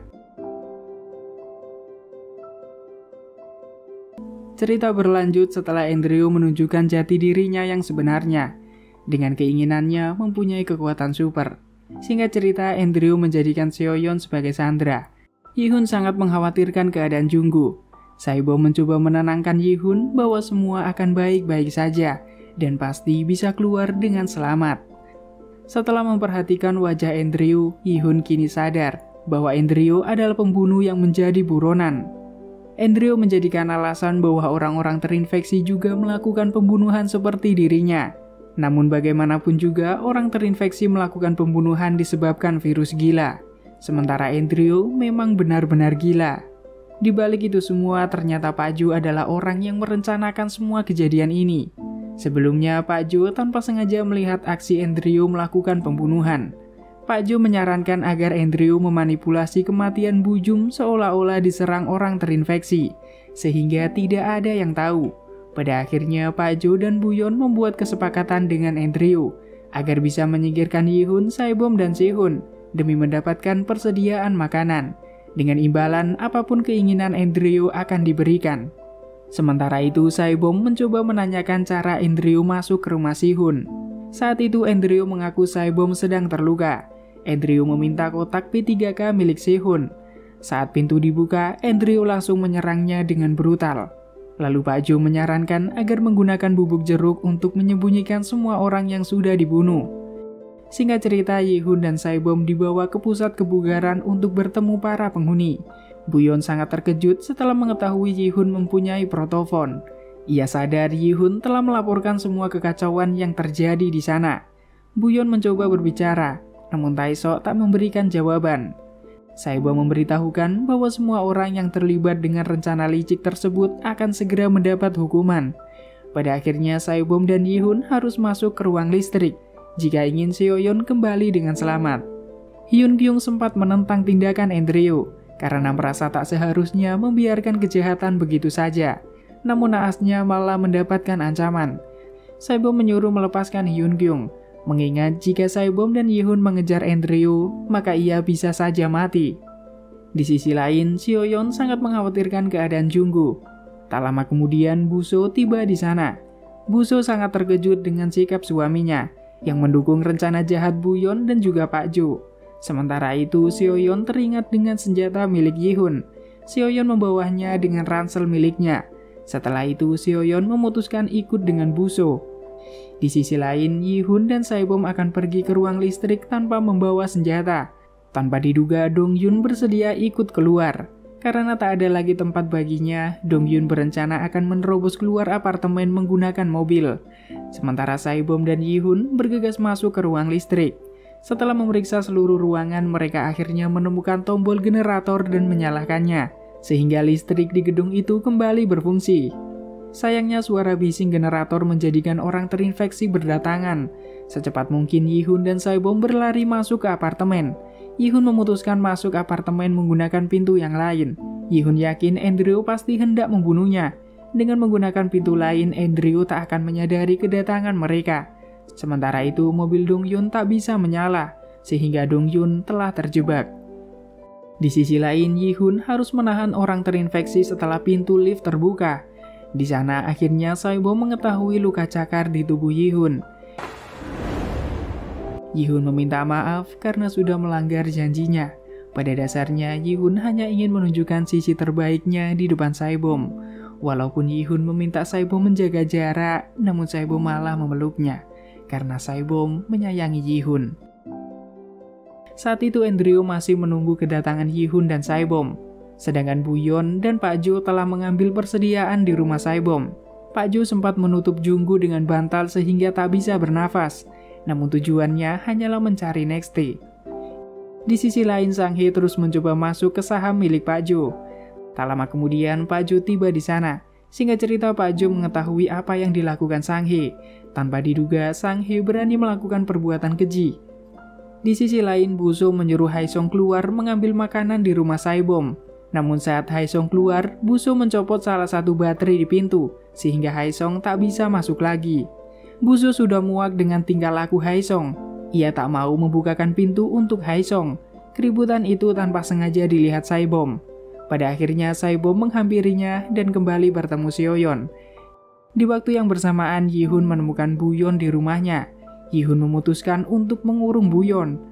Cerita berlanjut setelah Andrew menunjukkan jati dirinya yang sebenarnya, dengan keinginannya mempunyai kekuatan super. Singkat cerita, Andrew menjadikan Seoyeon sebagai sandera. Yi-hun sangat mengkhawatirkan keadaan Junggu. Sae-bom mencoba menenangkan Yi-hun bahwa semua akan baik-baik saja dan pasti bisa keluar dengan selamat. Setelah memperhatikan wajah Andrew, Yi-hun kini sadar bahwa Andrew adalah pembunuh yang menjadi buronan. Andrew menjadikan alasan bahwa orang-orang terinfeksi juga melakukan pembunuhan seperti dirinya. Namun bagaimanapun juga, orang terinfeksi melakukan pembunuhan disebabkan virus gila. Sementara Andrew memang benar-benar gila. Di balik itu semua, ternyata Pak Jo adalah orang yang merencanakan semua kejadian ini. Sebelumnya, Pak Jo tanpa sengaja melihat aksi Andrew melakukan pembunuhan. Pak Jo menyarankan agar Andrew memanipulasi kematian Bujum seolah-olah diserang orang terinfeksi, sehingga tidak ada yang tahu. Pada akhirnya, Pak Jo dan Buyon membuat kesepakatan dengan Andrew agar bisa menyingkirkan Yi-hun, Sae-bom, dan Se-hun demi mendapatkan persediaan makanan. Dengan imbalan, apapun keinginan Andrew akan diberikan. Sementara itu, Sae-bom mencoba menanyakan cara Andrew masuk ke rumah Si-hun. Saat itu, Andrew mengaku Sae-bom sedang terluka. Andrew meminta kotak P3K milik Se-hun. Saat pintu dibuka, Andrew langsung menyerangnya dengan brutal. Lalu Pak Jo menyarankan agar menggunakan bubuk jeruk untuk menyembunyikan semua orang yang sudah dibunuh. Singkat cerita, Yi-hun dan Sae-bom dibawa ke pusat kebugaran untuk bertemu para penghuni. Buyon sangat terkejut setelah mengetahui Yi-hun mempunyai protofon. Ia sadar Yi-hun telah melaporkan semua kekacauan yang terjadi di sana. Buyon mencoba berbicara, namun Tae-sok tak memberikan jawaban. Sae-bom memberitahukan bahwa semua orang yang terlibat dengan rencana licik tersebut akan segera mendapat hukuman. Pada akhirnya, Sae-bom dan Yi-hun harus masuk ke ruang listrik jika ingin Seoyeon kembali dengan selamat. Hyun-kyung sempat menentang tindakan Andrew karena merasa tak seharusnya membiarkan kejahatan begitu saja. Namun naasnya malah mendapatkan ancaman. Sae-bom menyuruh melepaskan Hyun-kyung, mengingat jika Sae-bom dan Yi-hun mengejar Andrew, maka ia bisa saja mati. Di sisi lain, Seoyeon sangat mengkhawatirkan keadaan Junggu. Tak lama kemudian, Buso tiba di sana. Buso sangat terkejut dengan sikap suaminya, yang mendukung rencana jahat Buyon dan juga Pak Jo. Sementara itu, Seoyeon teringat dengan senjata milik Yi-hun. Seoyeon membawanya dengan ransel miliknya. Setelah itu, Seoyeon memutuskan ikut dengan Buso. Di sisi lain, Yi-hun dan Sae-bom akan pergi ke ruang listrik tanpa membawa senjata. Tanpa diduga, Dong-yun bersedia ikut keluar. Karena tak ada lagi tempat baginya, Dong-yun berencana akan menerobos keluar apartemen menggunakan mobil. Sementara Sae-bom dan Yi-hun bergegas masuk ke ruang listrik. Setelah memeriksa seluruh ruangan, mereka akhirnya menemukan tombol generator dan menyalakannya, sehingga listrik di gedung itu kembali berfungsi. Sayangnya suara bising generator menjadikan orang terinfeksi berdatangan. Secepat mungkin Yi-hun dan Sae-bom berlari masuk ke apartemen. Yi-hun memutuskan masuk apartemen menggunakan pintu yang lain. Yi-hun yakin Andrew pasti hendak membunuhnya. Dengan menggunakan pintu lain, Andrew tak akan menyadari kedatangan mereka. Sementara itu, mobil Dong-yun tak bisa menyala, sehingga Dong-yun telah terjebak. Di sisi lain, Yi-hun harus menahan orang terinfeksi setelah pintu lift terbuka. Di sana akhirnya Sae-bom mengetahui luka cakar di tubuh Yi-hun. Yi-hun meminta maaf karena sudah melanggar janjinya. Pada dasarnya, Yi-hun hanya ingin menunjukkan sisi terbaiknya di depan Sae-bom. Walaupun Yi-hun meminta Sae-bom menjaga jarak, namun Sae-bom malah memeluknya karena Sae-bom menyayangi Yi-hun. Saat itu Andrew masih menunggu kedatangan Yi-hun dan Sae-bom. Sedangkan Bu-yeon dan Pak Jo telah mengambil persediaan di rumah Sae-bom. Pak Jo sempat menutup Junggu dengan bantal sehingga tak bisa bernafas. Namun tujuannya hanyalah mencari Nexte. Di sisi lain, Sang-hye terus mencoba masuk ke saham milik Pak Jo. Tak lama kemudian Pak Jo tiba di sana. Singkat cerita, Pak Jo mengetahui apa yang dilakukan Sang-hye. Tanpa diduga, Sang-hye berani melakukan perbuatan keji. Di sisi lain, Bu-so menyuruh Hae-sung keluar mengambil makanan di rumah Sae-bom. Namun saat Hae-sung keluar, Bu-so mencopot salah satu baterai di pintu, sehingga Hae-sung tak bisa masuk lagi. Bu-so sudah muak dengan tingkah laku Hae-sung. Ia tak mau membukakan pintu untuk Hae-sung. Keributan itu tanpa sengaja dilihat Sae-bom. Pada akhirnya Sae-bom menghampirinya dan kembali bertemu Seo-yeon. Di waktu yang bersamaan, Yi-hun menemukan Bu-yeon di rumahnya. Yi-hun memutuskan untuk mengurung Bu-yeon.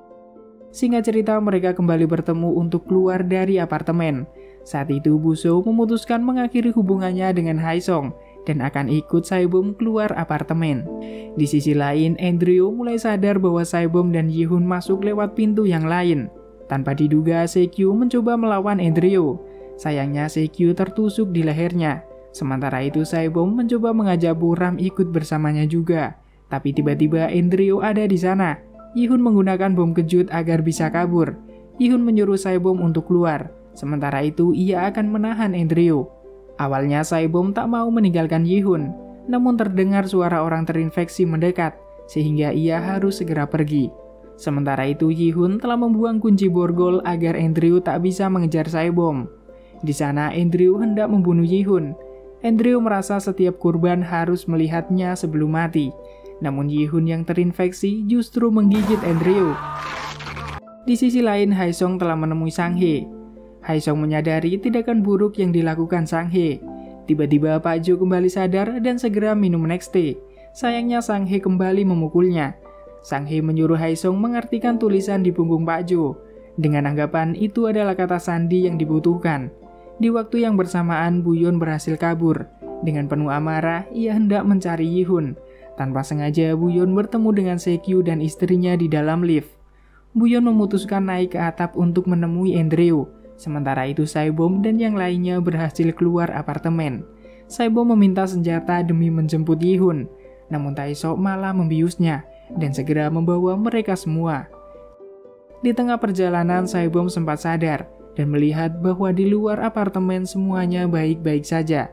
Singkat cerita, mereka kembali bertemu untuk keluar dari apartemen. Saat itu, Bu-so memutuskan mengakhiri hubungannya dengan Hae-sung dan akan ikut Sae-bom keluar apartemen. Di sisi lain, Andrew mulai sadar bahwa Sae-bom dan Yi-hun masuk lewat pintu yang lain. Tanpa diduga, Se-kyu mencoba melawan Andrew. Sayangnya, Se-kyu tertusuk di lehernya. Sementara itu, Sae-bom mencoba mengajak Bu-ram ikut bersamanya juga. Tapi tiba-tiba Andrew ada di sana. Yi-hun menggunakan bom kejut agar bisa kabur. Yi-hun menyuruh Sae-bom untuk keluar. Sementara itu, ia akan menahan Andrew. Awalnya Sae-bom tak mau meninggalkan Yi-hun, namun terdengar suara orang terinfeksi mendekat, sehingga ia harus segera pergi. Sementara itu, Yi-hun telah membuang kunci borgol agar Andrew tak bisa mengejar Sae-bom. Di sana, Andrew hendak membunuh Yi-hun. Andrew merasa setiap korban harus melihatnya sebelum mati. Namun Yi-hun yang terinfeksi justru menggigit Andrew. Di sisi lain, Hae-sung telah menemui Sang-hye. Hae-sung menyadari tindakan buruk yang dilakukan Sang-hye. Tiba-tiba Pak Jo kembali sadar dan segera minum Nexte. Sayangnya Sang-hye kembali memukulnya. Sang-hye menyuruh Hae-sung mengartikan tulisan di punggung Pak Jo. Dengan anggapan itu adalah kata sandi yang dibutuhkan. Di waktu yang bersamaan, Bu-yeon berhasil kabur. Dengan penuh amarah, ia hendak mencari Yi-hun. Tanpa sengaja, Bu-yeon bertemu dengan Se-kyu dan istrinya di dalam lift. Bu-yeon memutuskan naik ke atap untuk menemui Andrew. Sementara itu, Sae-bom dan yang lainnya berhasil keluar apartemen. Sae-bom meminta senjata demi menjemput Yi-hun. Namun Tae-sok malah membiusnya dan segera membawa mereka semua. Di tengah perjalanan, Sae-bom sempat sadar dan melihat bahwa di luar apartemen semuanya baik-baik saja.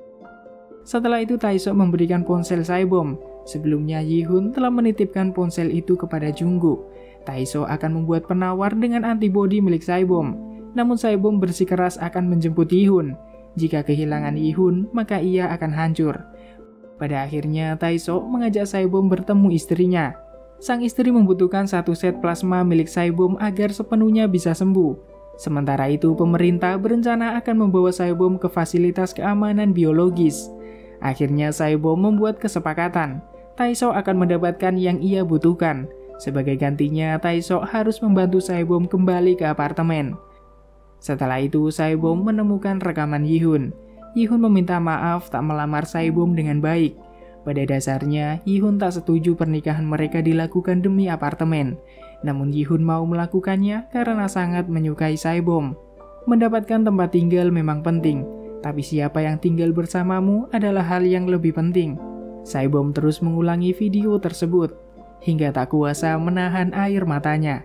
Setelah itu, Tae-sok memberikan ponsel Sae-bom. Sebelumnya, Yi-hun telah menitipkan ponsel itu kepada Junggu. Tae-sok akan membuat penawar dengan antibodi milik Sae-bom. Namun Sae-bom bersikeras akan menjemput Yi-hun. Jika kehilangan Yi-hun, maka ia akan hancur. Pada akhirnya, Tae-sok mengajak Sae-bom bertemu istrinya. Sang istri membutuhkan satu set plasma milik Sae-bom agar sepenuhnya bisa sembuh. Sementara itu, pemerintah berencana akan membawa Sae-bom ke fasilitas keamanan biologis. Akhirnya Sae-bom membuat kesepakatan. Tae-sok akan mendapatkan yang ia butuhkan. Sebagai gantinya, Tae-sok harus membantu Sae-bom kembali ke apartemen. Setelah itu, Sae-bom menemukan rekaman Yi-hun. Yi-hun meminta maaf tak melamar Sae-bom dengan baik. Pada dasarnya, Yi-hun tak setuju pernikahan mereka dilakukan demi apartemen. Namun Yi-hun mau melakukannya karena sangat menyukai Sae-bom. Mendapatkan tempat tinggal memang penting, tapi siapa yang tinggal bersamamu adalah hal yang lebih penting. Sae-bom terus mengulangi video tersebut, hingga tak kuasa menahan air matanya.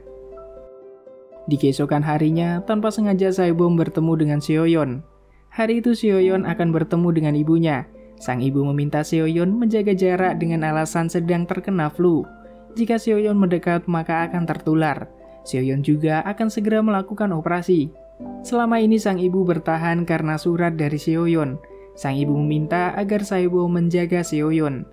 Di keesokan harinya, tanpa sengaja Sae-bom bertemu dengan Seo-yeon. Hari itu Seo-yeon akan bertemu dengan ibunya. Sang ibu meminta Seoyeon menjaga jarak dengan alasan sedang terkena flu. Jika Seoyeon mendekat maka akan tertular. Seoyeon juga akan segera melakukan operasi. Selama ini sang ibu bertahan karena surat dari Seoyeon. Sang ibu meminta agar Saebom menjaga Seoyeon.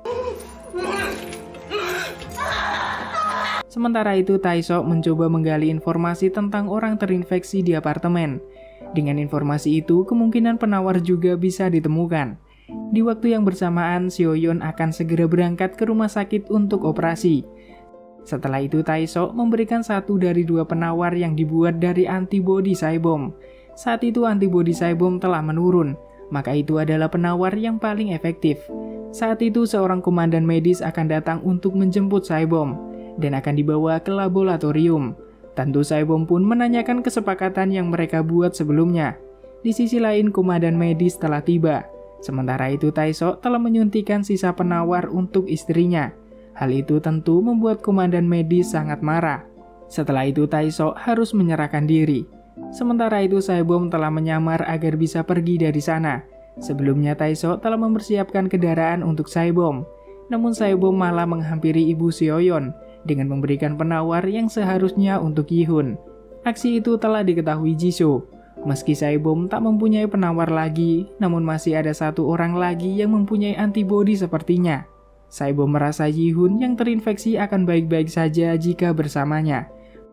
Sementara itu, Taesok mencoba menggali informasi tentang orang terinfeksi di apartemen. Dengan informasi itu, kemungkinan penawar juga bisa ditemukan. Di waktu yang bersamaan, Seoyeon akan segera berangkat ke rumah sakit untuk operasi. Setelah itu, Taesok memberikan 1 dari 2 penawar yang dibuat dari antibodi Saebom. Saat itu antibodi Saebom telah menurun, maka itu adalah penawar yang paling efektif. Saat itu, seorang komandan medis akan datang untuk menjemput Saebom dan akan dibawa ke laboratorium. Tentu Saebom pun menanyakan kesepakatan yang mereka buat sebelumnya. Di sisi lain, komandan medis telah tiba. Sementara itu, Taesok telah menyuntikkan sisa penawar untuk istrinya. Hal itu tentu membuat komandan medis sangat marah. Setelah itu, Taesok harus menyerahkan diri. Sementara itu, Saebom telah menyamar agar bisa pergi dari sana. Sebelumnya, Taesok telah mempersiapkan kendaraan untuk Saebom. Namun Saebom malah menghampiri ibu Seoyeon dengan memberikan penawar yang seharusnya untuk Yi-hun. Aksi itu telah diketahui Jisoo. Meski Saebom tak mempunyai penawar lagi, namun masih ada 1 orang lagi yang mempunyai antibodi sepertinya. Saebom merasa Yi-hun yang terinfeksi akan baik-baik saja jika bersamanya.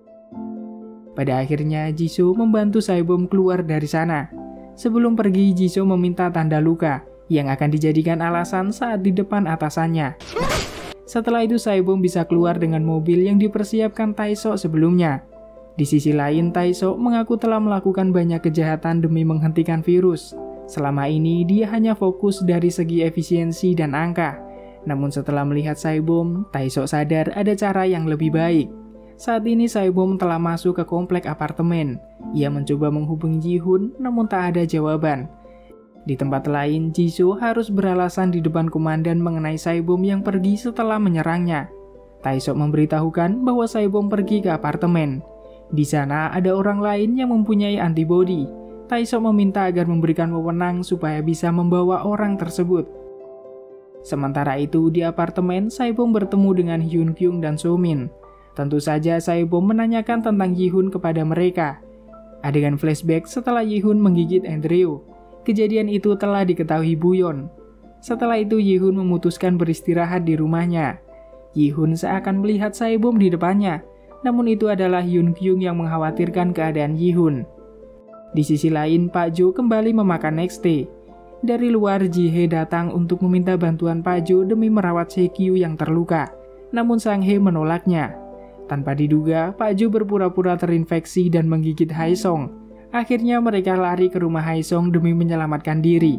Pada akhirnya, Jisoo membantu Saebom keluar dari sana. Sebelum pergi, Jisoo meminta tanda luka yang akan dijadikan alasan saat di depan atasannya. Setelah itu, Saebom bisa keluar dengan mobil yang dipersiapkan Taesok sebelumnya. Di sisi lain, Taesok mengaku telah melakukan banyak kejahatan demi menghentikan virus. Selama ini, dia hanya fokus dari segi efisiensi dan angka. Namun setelah melihat Saebom, Taesok sadar ada cara yang lebih baik. Saat ini Saebom telah masuk ke komplek apartemen. Ia mencoba menghubungi Ji-hun, namun tak ada jawaban. Di tempat lain, Jisoo harus beralasan di depan komandan mengenai Saebom yang pergi setelah menyerangnya. Taesok memberitahukan bahwa Saebom pergi ke apartemen. Di sana ada orang lain yang mempunyai antibodi. Taesok meminta agar memberikan wewenang supaya bisa membawa orang tersebut. Sementara itu, di apartemen, Saebom bertemu dengan Hyun Kyung dan So-min. Tentu saja Saebom menanyakan tentang Yi-hun kepada mereka. Adegan flashback setelah Yi-hun menggigit Andrew. Kejadian itu telah diketahui Buyeon. Setelah itu, Yi-hun memutuskan beristirahat di rumahnya. Yi-hun seakan melihat Saebom di depannya, namun itu adalah Hyun Kyung yang mengkhawatirkan keadaan Yi-hun. Di sisi lain, Pak Jo kembali memakan Nexte. Dari luar, Ji-hye datang untuk meminta bantuan Pak Jo demi merawat Se-kyu yang terluka, namun Sang-hye menolaknya. Tanpa diduga, Pak Jo berpura-pura terinfeksi dan menggigit Haesong. Akhirnya mereka lari ke rumah Haesong demi menyelamatkan diri.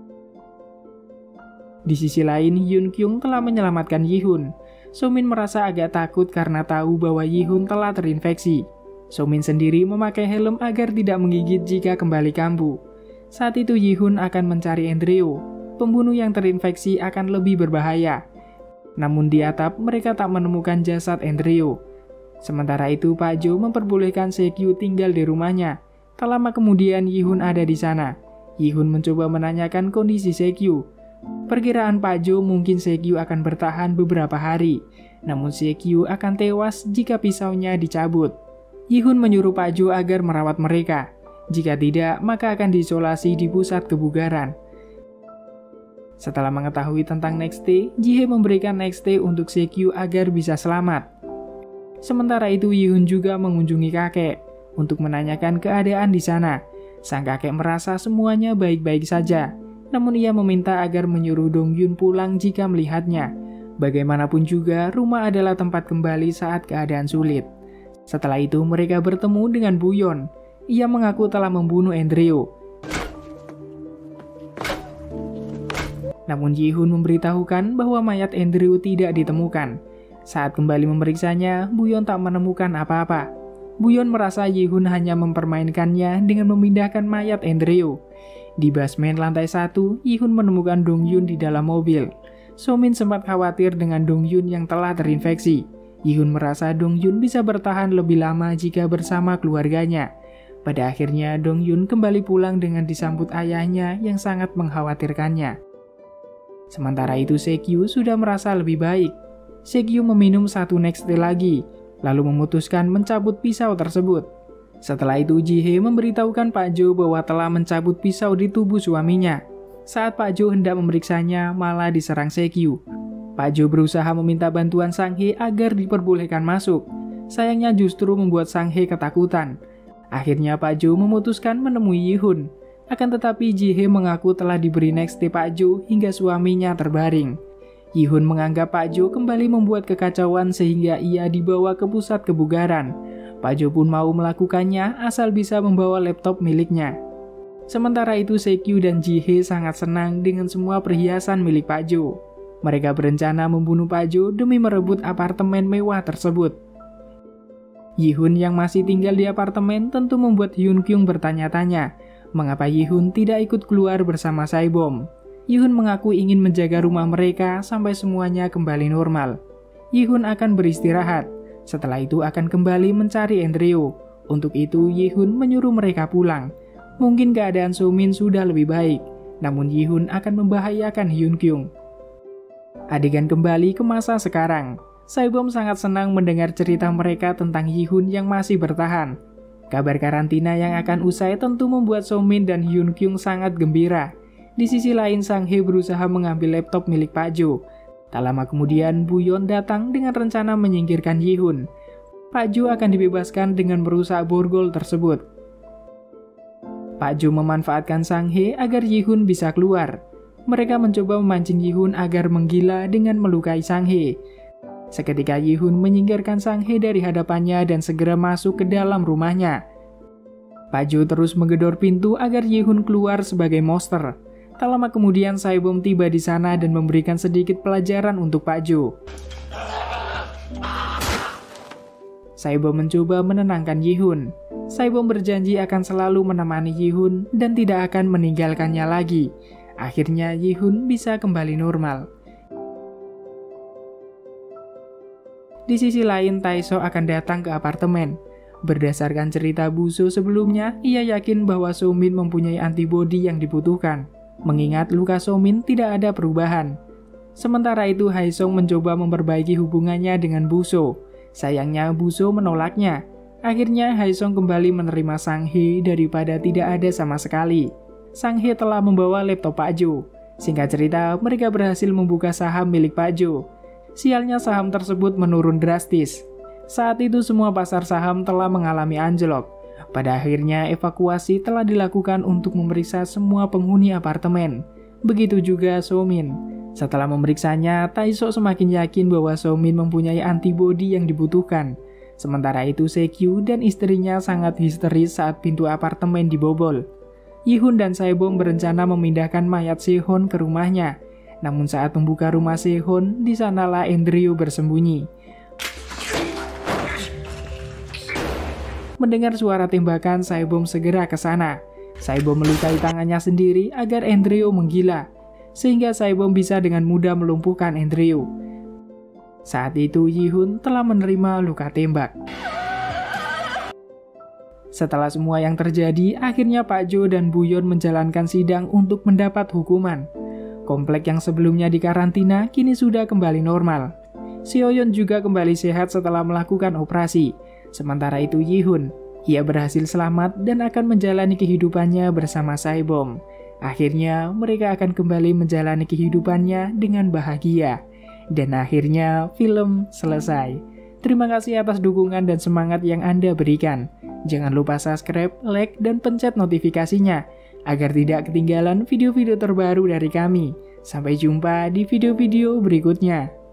Di sisi lain, Hyun Kyung telah menyelamatkan Yi-hun. So-min merasa agak takut karena tahu bahwa Yi-hun telah terinfeksi. So-min sendiri memakai helm agar tidak menggigit jika kembali kambuh. Saat itu Yi-hun akan mencari Andrew. Pembunuh yang terinfeksi akan lebih berbahaya. Namun di atap mereka tak menemukan jasad Andrew. Sementara itu Pak Jo memperbolehkan Se-kyu tinggal di rumahnya. Tak lama kemudian Yi-hun ada di sana. Yi-hun mencoba menanyakan kondisi Se-kyu. Perkiraan Pak Jo mungkin Se-kyu akan bertahan beberapa hari. Namun Se-kyu akan tewas jika pisaunya dicabut. Yi-hun menyuruh Pak Jo agar merawat mereka. Jika tidak, maka akan diisolasi di pusat kebugaran. Setelah mengetahui tentang Nexte, Ji-hye memberikan Nexte untuk Se-kyu agar bisa selamat. Sementara itu Yi-hun juga mengunjungi kakek untuk menanyakan keadaan di sana. Sang kakek merasa semuanya baik-baik saja, namun ia meminta agar menyuruh Dong-yun pulang jika melihatnya. Bagaimanapun juga, rumah adalah tempat kembali saat keadaan sulit. Setelah itu mereka bertemu dengan Buyeon. Ia mengaku telah membunuh Andrew. Namun Ji-hun memberitahukan bahwa mayat Andrew tidak ditemukan. Saat kembali memeriksanya, Buyeon tak menemukan apa-apa. Buyeon merasa Ji-hun hanya mempermainkannya dengan memindahkan mayat Andrew. Di basement lantai 1, Yi-hun menemukan Dong-yun di dalam mobil. So-min sempat khawatir dengan Dong-yun yang telah terinfeksi. Yi-hun merasa Dong-yun bisa bertahan lebih lama jika bersama keluarganya. Pada akhirnya Dong-yun kembali pulang dengan disambut ayahnya yang sangat mengkhawatirkannya. Sementara itu Sekyu sudah merasa lebih baik. Sekyu meminum satu Nexte lagi, lalu memutuskan mencabut pisau tersebut. Setelah itu Ji-hye memberitahukan Pak Jo bahwa telah mencabut pisau di tubuh suaminya. Saat Pak Jo hendak memeriksanya, malah diserang Sekyu. Pak Jo berusaha meminta bantuan Sang-hye agar diperbolehkan masuk. Sayangnya justru membuat Sang-hye ketakutan. Akhirnya Pak Jo memutuskan menemui Yi-hun. Akan tetapi Ji-hye mengaku telah diberi Nexte Pak Jo hingga suaminya terbaring. Yi-hun menganggap Pak Jo kembali membuat kekacauan sehingga ia dibawa ke pusat kebugaran. Pak Jo pun mau melakukannya asal bisa membawa laptop miliknya. Sementara itu Sekyu dan Ji-hye sangat senang dengan semua perhiasan milik Pak Jo. Mereka berencana membunuh Pak Jo demi merebut apartemen mewah tersebut. Yi-hun yang masih tinggal di apartemen tentu membuat Hyun-kyung bertanya-tanya, mengapa Yi-hun tidak ikut keluar bersama Saibom. Yi-hun mengaku ingin menjaga rumah mereka sampai semuanya kembali normal. Yi-hun akan beristirahat, setelah itu akan kembali mencari Andreo. Untuk itu Yi-hun menyuruh mereka pulang. Mungkin keadaan So-min sudah lebih baik, namun Yi-hun akan membahayakan Hyun-kyung. Adegan kembali ke masa sekarang. Saibom sangat senang mendengar cerita mereka tentang Yi-hun yang masih bertahan. Kabar karantina yang akan usai tentu membuat So-min dan Hyun-kyung sangat gembira. Di sisi lain Sang-hye berusaha mengambil laptop milik Pak Jo. Tak lama kemudian Bu-yeon datang dengan rencana menyingkirkan Yi-hun. Pak Jo akan dibebaskan dengan merusak borgol tersebut. Pak Jo memanfaatkan Sang-hye agar Yi-hun bisa keluar. Mereka mencoba memancing Yi-hun agar menggila dengan melukai Sang-hye. Seketika Yi-hun menyingkirkan Sang-hye dari hadapannya dan segera masuk ke dalam rumahnya. Pak Jo terus menggedor pintu agar Yi-hun keluar sebagai monster. Tak lama kemudian Saibom tiba di sana dan memberikan sedikit pelajaran untuk Pak Jo. Saibom mencoba menenangkan Yi-hun. Saibom berjanji akan selalu menemani Yi-hun dan tidak akan meninggalkannya lagi. Akhirnya Yi-hun bisa kembali normal. Di sisi lain, Tae-so akan datang ke apartemen. Berdasarkan cerita Buso sebelumnya, ia yakin bahwa So-min mempunyai antibodi yang dibutuhkan. Mengingat luka So-min tidak ada perubahan. Sementara itu, Hae-sung mencoba memperbaiki hubungannya dengan Buso. Sayangnya, Buso menolaknya. Akhirnya, Hae-sung kembali menerima Sang-hye daripada tidak ada sama sekali. Sang-hye telah membawa laptop Pak Jo. Singkat cerita, mereka berhasil membuka saham milik Pak Jo. Sialnya saham tersebut menurun drastis. Saat itu semua pasar saham telah mengalami anjlok. Pada akhirnya evakuasi telah dilakukan untuk memeriksa semua penghuni apartemen. Begitu juga So-min. Setelah memeriksanya, Tae-so semakin yakin bahwa So-min mempunyai antibodi yang dibutuhkan. Sementara itu Sekyu dan istrinya sangat histeris saat pintu apartemen dibobol. Yi-hun dan Saibom berencana memindahkan mayat Sehon ke rumahnya. Namun saat membuka rumah Sehon, di sanalah Andreo bersembunyi. Mendengar suara tembakan, Saibom segera ke sana. Saibom melukai tangannya sendiri agar Andreo menggila, sehingga Saibom bisa dengan mudah melumpuhkan Andreo. Saat itu Yi-hun telah menerima luka tembak. Setelah semua yang terjadi, akhirnya Pak Jo dan Bu-yeon menjalankan sidang untuk mendapat hukuman. Komplek yang sebelumnya dikarantina kini sudah kembali normal. Seo-yeon juga kembali sehat setelah melakukan operasi. Sementara itu Yi-hun, ia berhasil selamat dan akan menjalani kehidupannya bersama Saibom. Akhirnya mereka akan kembali menjalani kehidupannya dengan bahagia. Dan akhirnya film selesai. Terima kasih atas dukungan dan semangat yang Anda berikan. Jangan lupa subscribe, like, dan pencet notifikasinya agar tidak ketinggalan video-video terbaru dari kami. Sampai jumpa di video-video berikutnya.